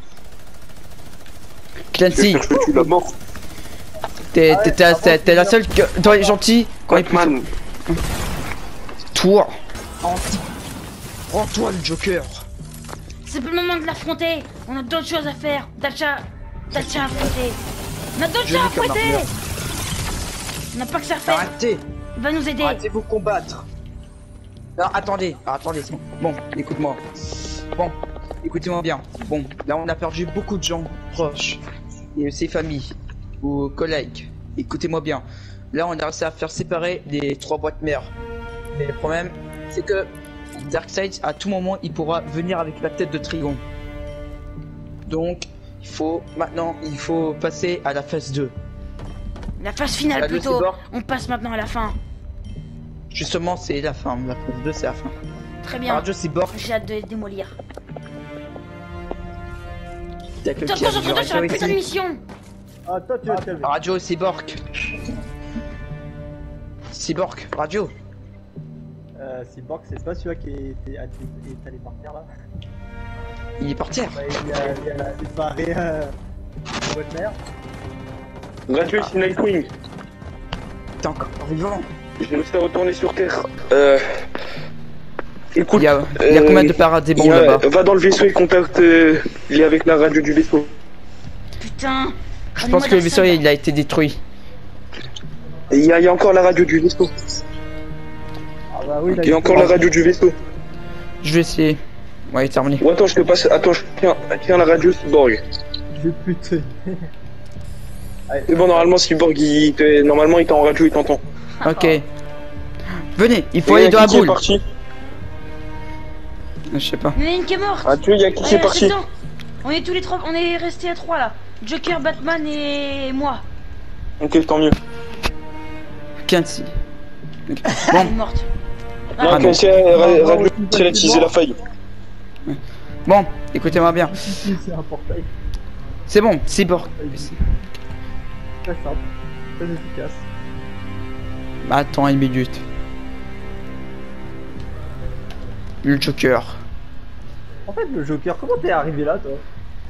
Clancy, Je te tue d'abord. t'es t'es- t'es- t'es- t'es la seule que- dans les gentils quand il Batman. Toi. Rends-toi le Joker. C'est pas le moment de l'affronter. On a d'autres choses à faire. D'achat, d'achat à affronter. On a d'autres Je choses à vis comme affronter. armure. On n'a pas que ça à faire. Arrêtez. Il va nous aider. Arrêtez de vous combattre. Non, attendez, ah, attendez, c'est bon. Bon, écoute-moi. Bon, écoutez-moi bien. Bon, là on a perdu beaucoup de gens proches et ses familles ou collègues. Écoutez-moi bien. Là on a réussi à faire séparer les trois boîtes mères. Mais le problème, c'est que Darkseid, à tout moment, il pourra venir avec la tête de Trigon. Donc, il faut maintenant, il faut passer à la phase deux. La phase finale Radio plutôt. Cyborg. On passe maintenant à la fin. Justement, c'est la fin. La phase deux, c'est la fin. Très bien. Radio Cyborg, J'ai hâte de les démolir. t'as que Putain, qui a concentre-toi duré sur la ici. putain de mission. Ah, toi, tu vas te calmer. Radio Cyborg. Cyborg, radio. Euh, Cyborg, c'est pas celui-là qui est, est, est allé par terre là. Il est par terre. Ouais, il a, il a séparé euh, votre mère. Radio c'est Nightwing. T'es encore vivant. Je me suis retourné sur Terre. Euh. Écoute. Il y a, il y a euh, combien de parades des il bombes y a- là-bas? Va dans le vaisseau et contacte. Euh, il est avec la radio du vaisseau. Putain. Je pense que le vaisseau il a été détruit. Et il y, a- il y a encore la radio du vaisseau. Ah bah oui, là, Il y a encore la radio du vaisseau. Je vais essayer. Ouais, terminé. Ou attends, je te passe. Attends, je tiens, tiens la radio Cyborg. Je vais plus te... Allez, C'est bon, normalement, Cyborg, il, te- normalement, il est en radio, il t'entend. Ok. Venez, il faut Et aller dans la qui est boule. parti. Je sais pas. Il y en a une qui est morte. Ah, tu vois, il y a qui qui est Ouais, parti. c'est dedans. On est tous les trois. On est restés à trois là. Joker, Batman et moi. Ok, tant mieux. Clancy. Ok. Elle Bon, est morte. Non, Ah, quand non. c'est euh, ra- radio, c'est la teaser la faille. bon, écoutez-moi bien. ici, c'est un portail. C'est bon, Cyborg. Très simple, très efficace. Attends une minute. Le Joker. En fait, le Joker, comment t'es arrivé là, toi?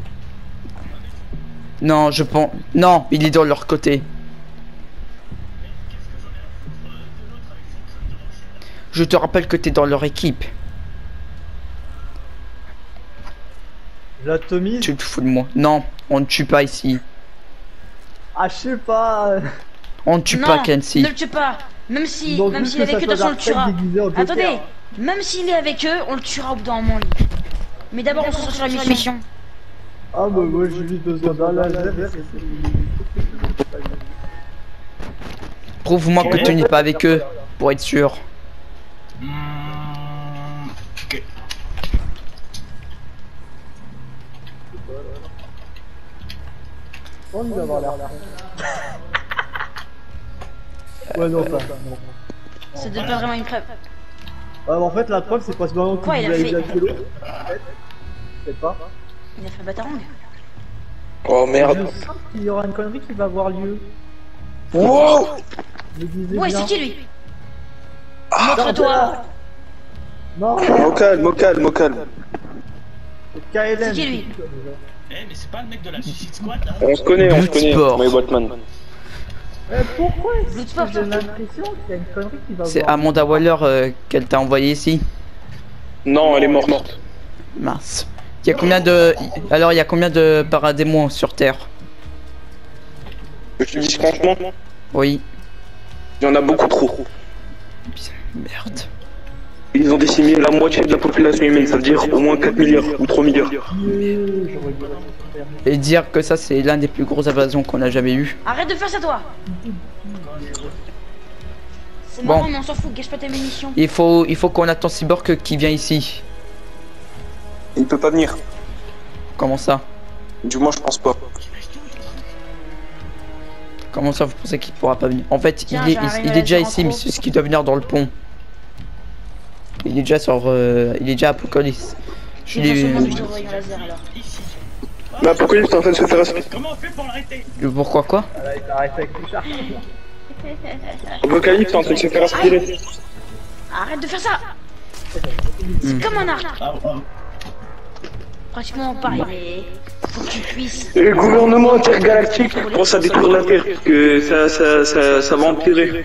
Non, je pense... Non, il est dans leur côté. Je te rappelle que t'es dans leur équipe. L'atomise? Tu te fous de moi. Non, on ne tue pas ici. Ah, je sais pas. On ne tue Non, pas Kenzie. ne le tue pas. Même si, Donc, même juste s'il est que avec eux, ça de toute façon, on le soit tuera. Darkseid déguisé en Joker. Attendez, même s'il est avec eux, on le tuera au bout d'un moment. lui. Mais d'abord, on se concentre sur la mission. Ah, bah, moi, j'ai juste besoin d'un laser. Prouve-moi que tu n'es pas avec eux, pour être sûr. Hmm, ok. On va avoir l'air. Ouais, non, ça. non. C'est de pas vraiment une preuve. Ah, en fait, la preuve, c'est pas ce moment que vous Quoi, il a avez fait déjà tué l'autre. Peut-être pas. Il a fait Batarang. Oh merde. Je sens qu'il y aura une connerie qui va avoir lieu. Wow. Je disais Ouais, bien. c'est qui lui Ah, Montre-toi. Non, Au calme, au calme, au calme. c'est K L M. C'est qui, lui? Eh, mais c'est pas le mec de la Suicide Squad là? On se connaît, on se connaît. Bloodsport. Moi et Batman. Eh, pourquoi est-ce Bloodsport, que j'ai l'impression qu'il y a une connerie qui va C'est avoir lieu? Amanda Waller euh, qu'elle t'a envoyé ici. Non, elle est morte. Mince. Il y a combien de... Alors, il y a combien de paradémons sur Terre? Je te dis franchement, Oui. il y en a beaucoup trop. Merde. Ils ont décimé la moitié de la population humaine, ça veut dire au moins quatre milliards ou trois milliards. Yeah, j'aurais dû rester fermé. Et dire que ça, c'est l'un des plus grosses invasions qu'on a jamais eu. Arrête de faire ça, toi. C'est Bon. marrant, mais on s'en fout. Gâche pas tes munitions. Il faut, il faut qu'on attend Cyborg qui vient ici. Il peut pas venir. Comment ça? Du moins, je pense pas. Comment ça, vous pensez qu'il pourra pas venir? En fait, Tiens, il est, j'ai un il, rayon il est déjà laser en ici, mais trop. c'est ce qui doit venir dans le pont. Il est déjà sur... euh, il est déjà à Apocalypse. Je Je vais l'ai... forcément juste au rayon laser alors. Ici. Mais Apocalypse est en train de se faire aspirer. Comment on fait pour l'arrêter? Pourquoi quoi? Voilà, il arrête avec Richard. Apocalypse est en train de se faire aspirer. Arrête de faire ça. C'est comme un arc. Ah, ah. Pratiquement pareil, mais faut que tu puisses. Et le gouvernement intergalactique pense à détruire la Terre, parce que ça, ça, ça, ça va empirer.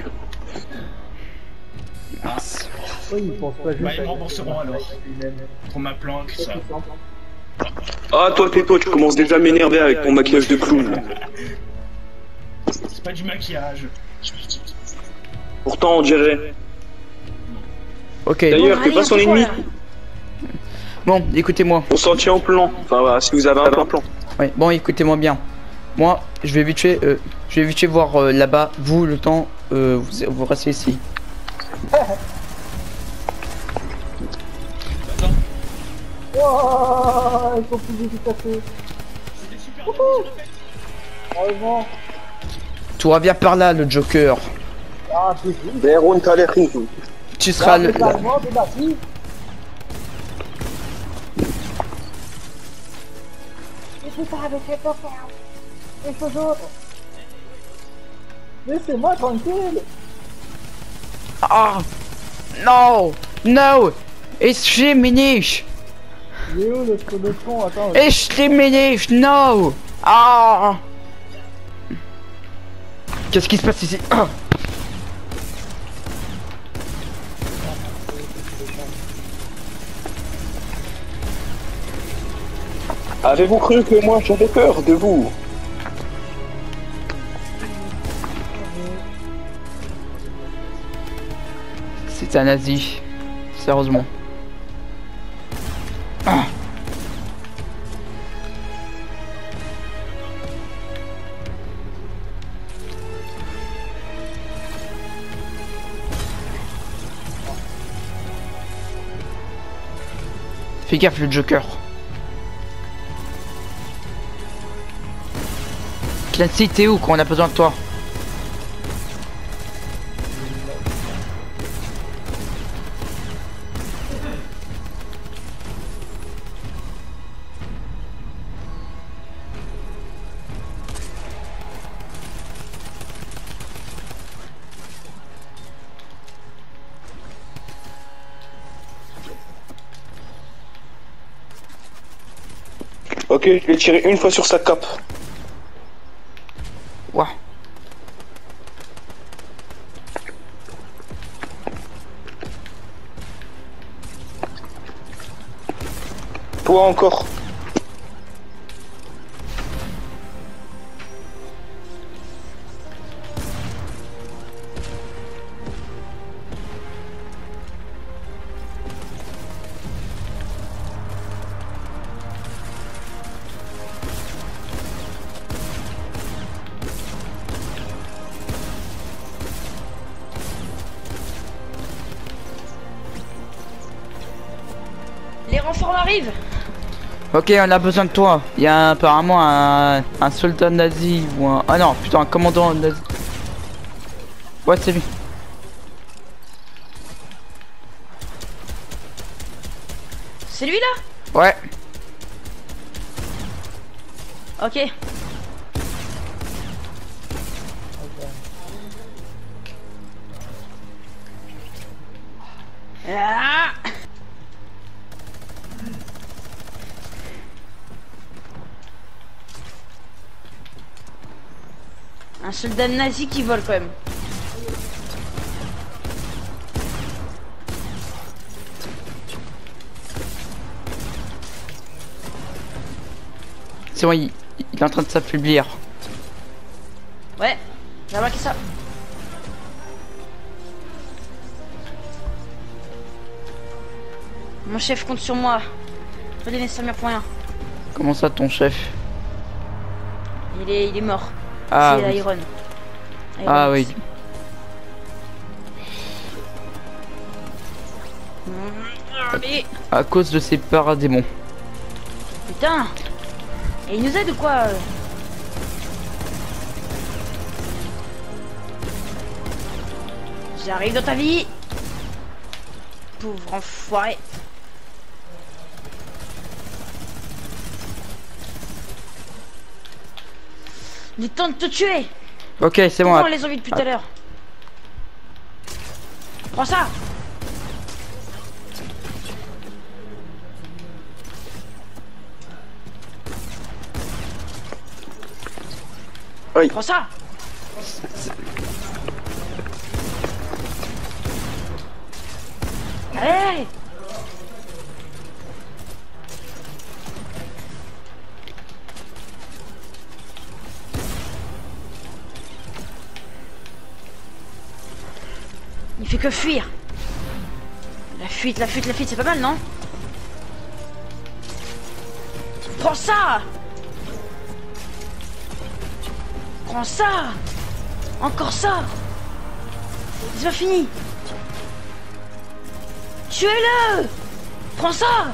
Mince. Oui, il pense pas juste Bah, à ils me rembourseront alors. lui-même. Pour ma planque, ça. Ah, toi, tais-toi, tu commences déjà à m'énerver avec ton maquillage de clown. C'est pas du maquillage. Pourtant, on dirait. Ok. D'ailleurs, Bon, t'es allez, pas on son fait quoi, ennemi. là? Bon, écoutez-moi. On s'en tient au plan. Enfin, voilà, si vous avez un plan. Ouais, bon, écoutez-moi bien. Moi, je vais vite fait, euh, je vais vite fait voir euh, là-bas. Vous, le temps, euh, vous, vous restez ici. Wouah, ils sont plus efficaces. Heureusement. Tu reviens par là, le Joker. Ah, c'est cool. Beron Taleri. Tu seras le... C'est pas moi, c'est ma fille. Je suis pas avec les copains. Et les autres. Laissez-moi tranquille. Ah! No! No! Ich stimme nicht! Il est où le trou de con? Attends. Ich stimme nicht! No! Ah! Qu'est-ce qui se passe ici? Ah! Avez-vous cru que moi j'avais peur de vous? C'est un nazi. Sérieusement. Ah. Fais gaffe le Joker. Clancy, t'es où quand on a besoin de toi? Ok, je vais tirer une fois sur sa cape. Ouah. Toi encore. Les renforts arrivent. Ok, on a besoin de toi. Il y a apparemment un, un soldat nazi ou un... Ah non, putain, un commandant nazi. Ouais, c'est lui. C'est lui là? Ouais. Ok. Ah. Un soldat nazi qui vole quand même. C'est bon, il, il est en train de s'affaiblir. Ouais, j'ai remarqué ça. Mon chef compte sur moi. Je peux donner Samir pour rien. Comment ça, ton chef? Il est, il est mort. Ah C'est oui. Iron. Iron. Ah oui. Mmh, mais À cause de ces paradémons. putain. Et il nous aide ou quoi? euh J'arrive dans ta vie. Pauvre enfoiré. Il est temps de te tuer. Ok, c'est bon. Comment on att- les a vus depuis tout à l'heure? Prends ça. Oui. Prends ça. Allez. Il fait que fuir. La fuite, la fuite, la fuite, c'est pas mal, non? Prends ça. Prends ça. Encore ça. C'est pas fini. Tuez-le. Prends ça.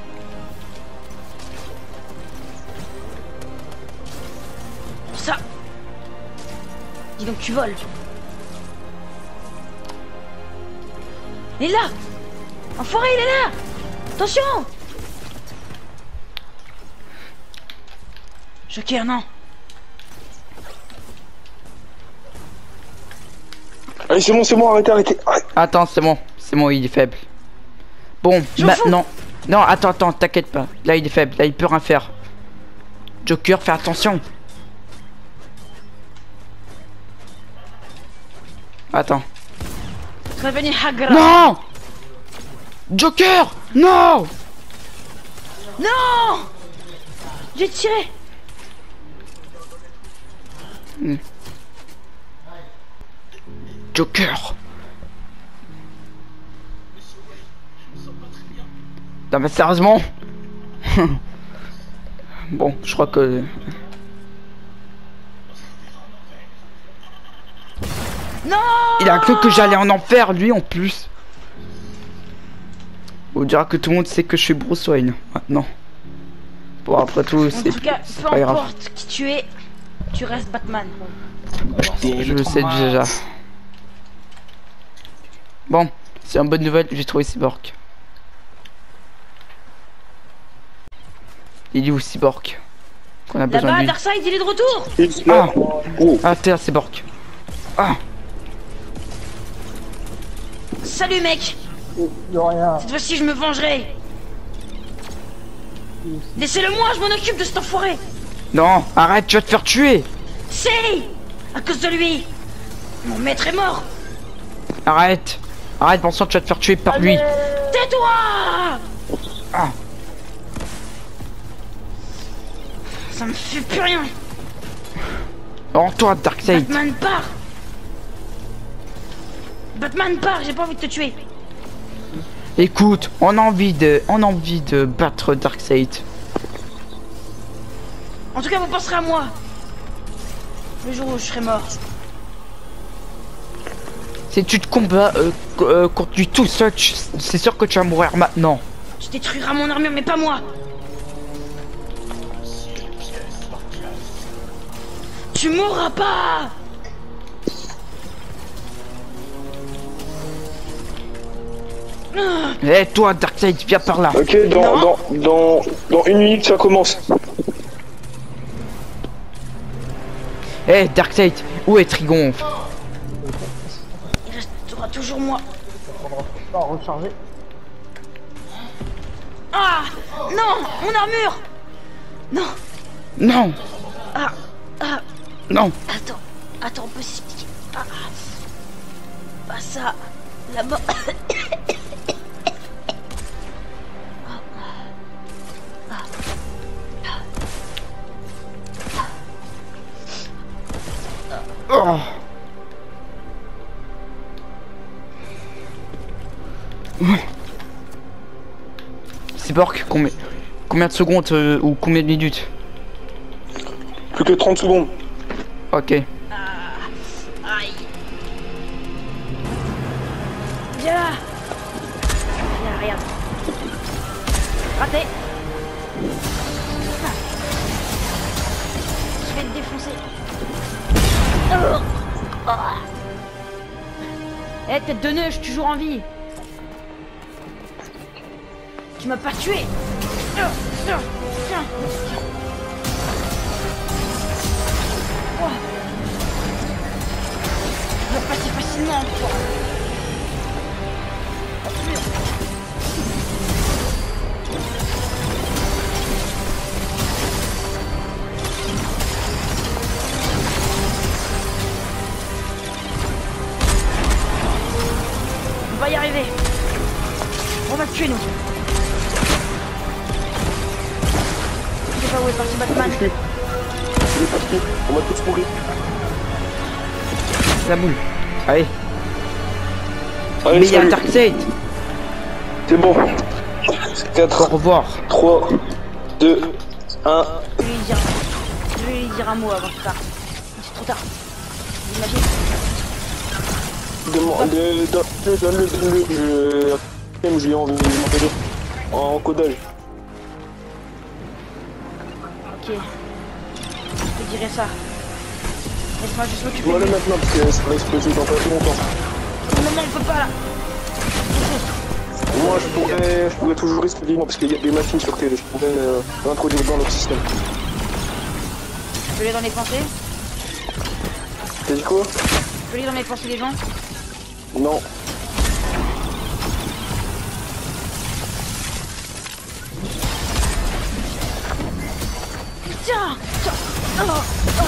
Prends ça. Dis donc tu voles. Il est là. Enfoiré, il est là. Attention. Joker, non. Allez, c'est bon, c'est bon, arrêtez, arrêtez. Arrête. Attends, c'est bon. C'est bon, il est faible. Bon, Je m'en fous. maintenant. Non, attends, attends, t'inquiète pas. Là, il est faible. Là, il peut rien faire. Joker, fais attention. Attends. Prévenez Hagra. Non! Joker! Non! Non. J'ai tiré. Joker! Non mais sérieusement? Bon, je crois que... Non. Il a cru que j'allais en enfer, lui en plus. On dira que tout le monde sait que je suis Bruce Wayne maintenant. Bon, après tout, En c'est tout cas, c'est peu pas grave. importe qui tu es, tu restes Batman. Je le sais déjà. Bon, c'est une bonne nouvelle, j'ai trouvé Cyborg. Il est où Cyborg? Qu'on a besoin de Là-bas, lui. Darkseid, il est de retour. Il se meurt. Oh. Ah, t'es là, Cyborg. Ah, Salut, mec. De rien. Cette fois-ci, je me vengerai. Laissez-le moi, je m'en occupe de cet enfoiré. Non, arrête, tu vas te faire tuer. Si, à cause de lui. Mon maître est mort. Arrête. Arrête, pensant que tu vas te faire tuer par lui. Tais-toi. Ah. Ça me fait plus rien. Rends-toi, Darkseid. Batman part. Batman part, j'ai pas envie de te tuer. Écoute, on a envie de, on a envie de battre Darkseid. En tout cas, vous penserez à moi. Le jour où je serai mort. Si tu te combats euh, euh, contre lui tout seul, tu- c'est sûr que tu vas mourir maintenant. Tu détruiras mon armure, mais pas moi. Tu mourras pas. Ah, Eh toi, Darkseid, viens par là. Ok, dans, dans, dans, dans une minute, ça commence. Eh Darkseid, où est Trigon? il restera toujours moi. Pas recharger. Ah non, mon armure. Non. Non, Ah, ah, non. attends, attends, on peut s'expliquer. Ah, pas ça, là-bas. Oh. C'est Bork, combien, combien de secondes euh, ou combien de minutes? Plus que trente secondes. Ok. Aïe. Viens là. Viens là, regarde. Raté. Ah. Je vais te défoncer. Oh. Ah. Eh, tête de nœud, je suis toujours en vie. Tu m'as pas tué. Oh. Oh. Tiens. Oh. Je vais passer facilement, toi. On va y arriver. On va te tuer, nous. Je sais pas où est parti Batman. Il est parti. On va tous mourir. La boule. Allez. Allez, Mais il y a salut. Darkseid. C'est bon. Au quatre, revoir. trois, deux, un. Je vais lui dire, je vais lui dire un mot avant qu'il parte. C'est trop tard. Imagine. Demande, donne-le, donne-le, donne-le. Je, j'ai envie de m'envoyer en codage. Ok. Je te dirai ça. Laisse-moi juste m'occuper. Voilà maintenant parce que ça va exploser dans pas très longtemps. Non, non, on peut pas là. Moi je pourrais, je pourrais toujours rester vivant parce qu'il y a des machines sur Terre. Je pourrais euh, l'introduire dans notre système. Je peux lire dans les pensées. T'as dit quoi? Je peux lire dans les pensées des gens. Non. Tiens, tiens. Oh, oh.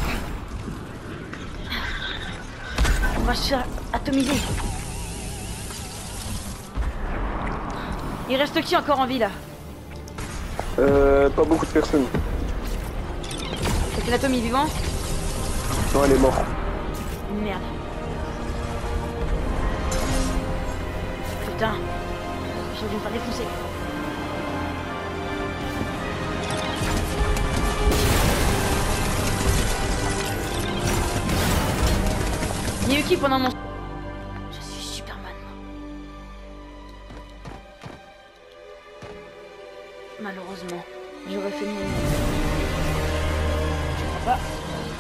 On va se faire atomiser. Il reste qui encore en vie là? Euh, pas beaucoup de personnes. C'est que l'atome est vivant? Non, elle est morte. Merde. Putain. Je vais me faire défoncer. Il y a eu qui pendant mon... Je suis Superman. Malheureusement, j'aurais fait mieux. Je crois pas.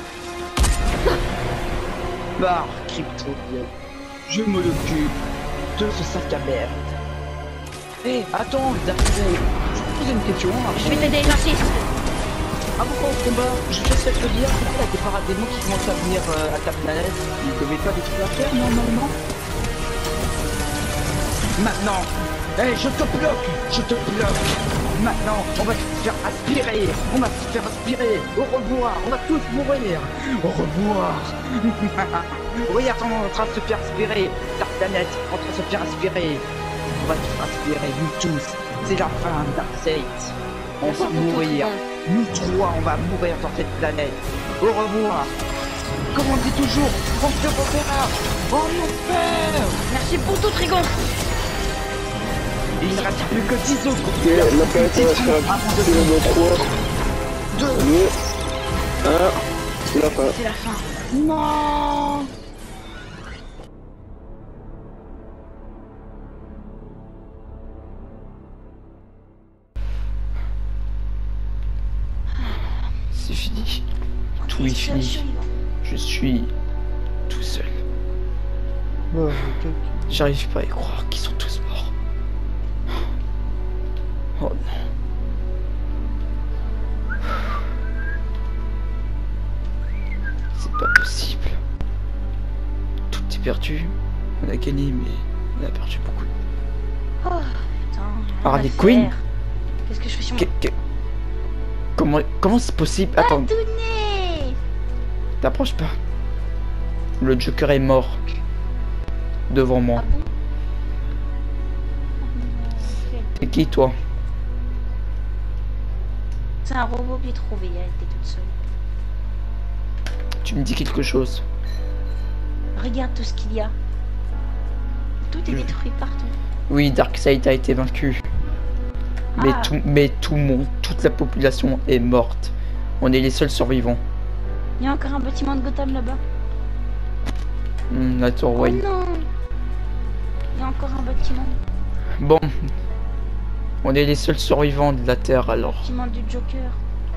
Bar, Crypto, je me l'occupe de ce sac à merde. Hé, attends, Darkseid, je te pose une question. Je vais t'aider, j'insiste. Avant qu'on combat, je te sais te dire, pourquoi il y a des paradémons qui commencent à venir euh, à ta planète? Ils devaient pas des trucs à faire normalement. Maintenant, Eh, je te bloque, je te bloque. Maintenant, on va se faire aspirer. On va se faire aspirer. Au revoir, on va tous mourir. Au revoir. Regarde, on est en train de se faire aspirer. La planète est en train de se faire aspirer. On va se faire aspirer, nous tous. C'est la fin de Darkseid. On va mourir. Nous trois, on va mourir sur cette planète. Au revoir. Comme on dit toujours, on se reverra en enfer. Merci pour tout, Trigon. Il ne reste plus que dix secondes. Ok, la planète va se faire aspirer dans trois, deux, un, c'est la fin. C'est la fin. Non. C'est fini. Tout est fini. Je suis tout seul. Ouais, ok. J'arrive pas à y croire qu'ils sont tous morts. Oh non. C'est pas possible. Tout est perdu. On a gagné, mais on a perdu beaucoup. Oh, putain. Ah, rien les à Queen. faire. Qu'est-ce que je fais sur mon... Que- que- Comment comment c'est possible? Attends, Batounet. t'approches pas. Le Joker est mort. Devant moi. Ah bon? Oh non, T'es qui toi? c'est un robot que j'ai trouvé, elle était toute seule. Tu me dis quelque chose. Regarde tout ce qu'il y a. Tout est Je- détruit partout. Oui, Darkseid a été vaincu. Mais Ah. tout, mais tout le monde, toute la population est morte. On est les seuls survivants. Il y a encore un bâtiment de Gotham là-bas. Hmm, la tour Oh Wayne. non. Il y a encore un bâtiment. Bon. On est les seuls survivants de la Terre alors. Bâtiment du Joker.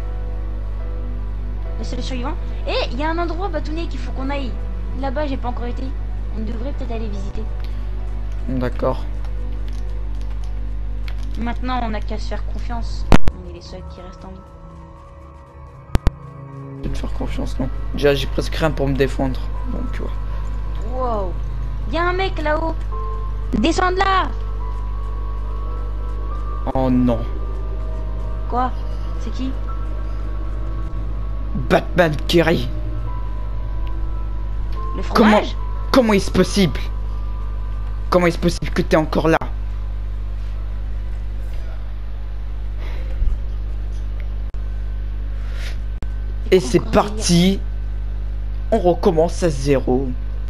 Le seul survivant. Et il y a un endroit, Batounet, qu'il faut qu'on aille. Là-bas, j'ai pas encore été. On devrait peut-être aller visiter. D'accord. Maintenant, on a qu'à se faire confiance. On est les seuls qui restent en vie. Je vais te faire confiance, non. Déjà, j'ai presque rien pour me défendre. Donc, ouais. Wow. Il y a un mec là-haut. Descends de là. Oh non. Quoi? C'est qui? Batman Kerry. Le Comment fromage? Comment est-ce possible? Comment est-ce possible que t'es encore là? Et c'est Encore parti. On recommence à zéro.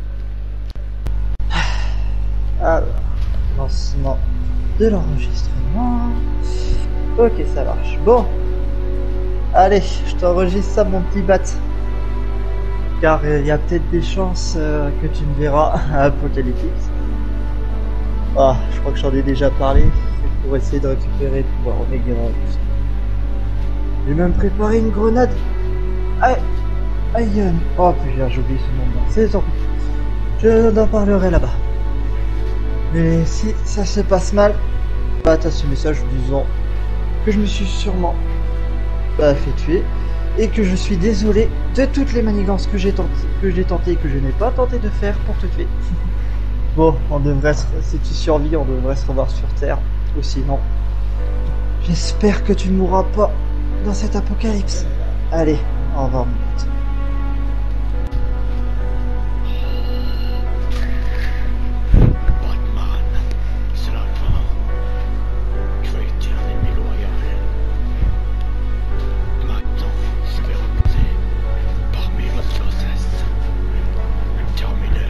Alors, lancement de l'enregistrement. Ok, ça marche. Bon. Allez, je t'enregistre ça, mon petit bat. Car il y a peut-être des chances euh, que tu me verras à Apocalypse. Ah, je crois que j'en ai déjà parlé. C'est pour essayer de récupérer le pouvoir Omega. J'ai même préparé une grenade. Aïe, aïe, euh, oh putain, j'ai oublié ce nom. C'est tant pis. Je n'en parlerai là-bas. Mais si ça se passe mal, bah t'as ce message disant que je me suis sûrement bah, fait tuer et que je suis désolé de toutes les manigances que j'ai tenté, que j'ai tenté et que je n'ai pas tenté de faire pour te tuer. Bon, on devrait se, si tu survis, on devrait se revoir sur Terre, ou sinon, j'espère que tu ne mourras pas dans cet apocalypse. Allez, au revoir mon pote. Batman, c'est la fin. Tu as été un ennemi loyal. Maintenant, je vais reposer parmi votre grossesse. Terminé.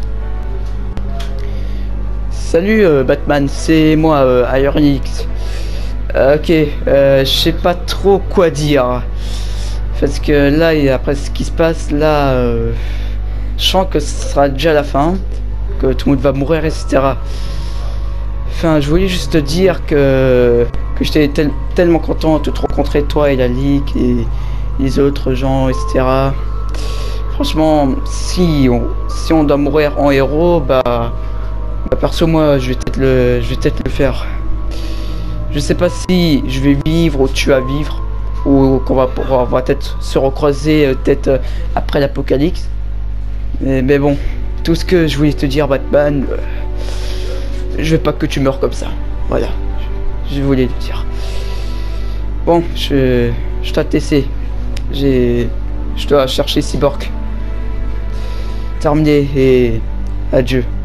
Salut euh, Batman, c'est moi euh, Ironix. Euh, ok, euh, je sais pas trop quoi dire. Parce que là, et après ce qui se passe, là, euh, je sens que ce sera déjà la fin. Que tout le monde va mourir, et cetera. Enfin, je voulais juste te dire que, que j'étais tel- tellement content de te rencontrer, toi et la Ligue et les autres gens, et cetera. Franchement, si on, si on doit mourir en héros, bah, bah perso, moi, je vais peut-être le, je vais peut-être le faire. Je sais pas si je vais vivre ou tu vas vivre, ou qu'on va pouvoir peut-être se recroiser euh, peut-être euh, après l'apocalypse. Mais, mais bon, tout ce que je voulais te dire, Batman, euh, je veux pas que tu meurs comme ça. Voilà, je, je voulais le dire. Bon, je, je dois te laisser. J'ai, je dois chercher Cyborg. Terminé et adieu.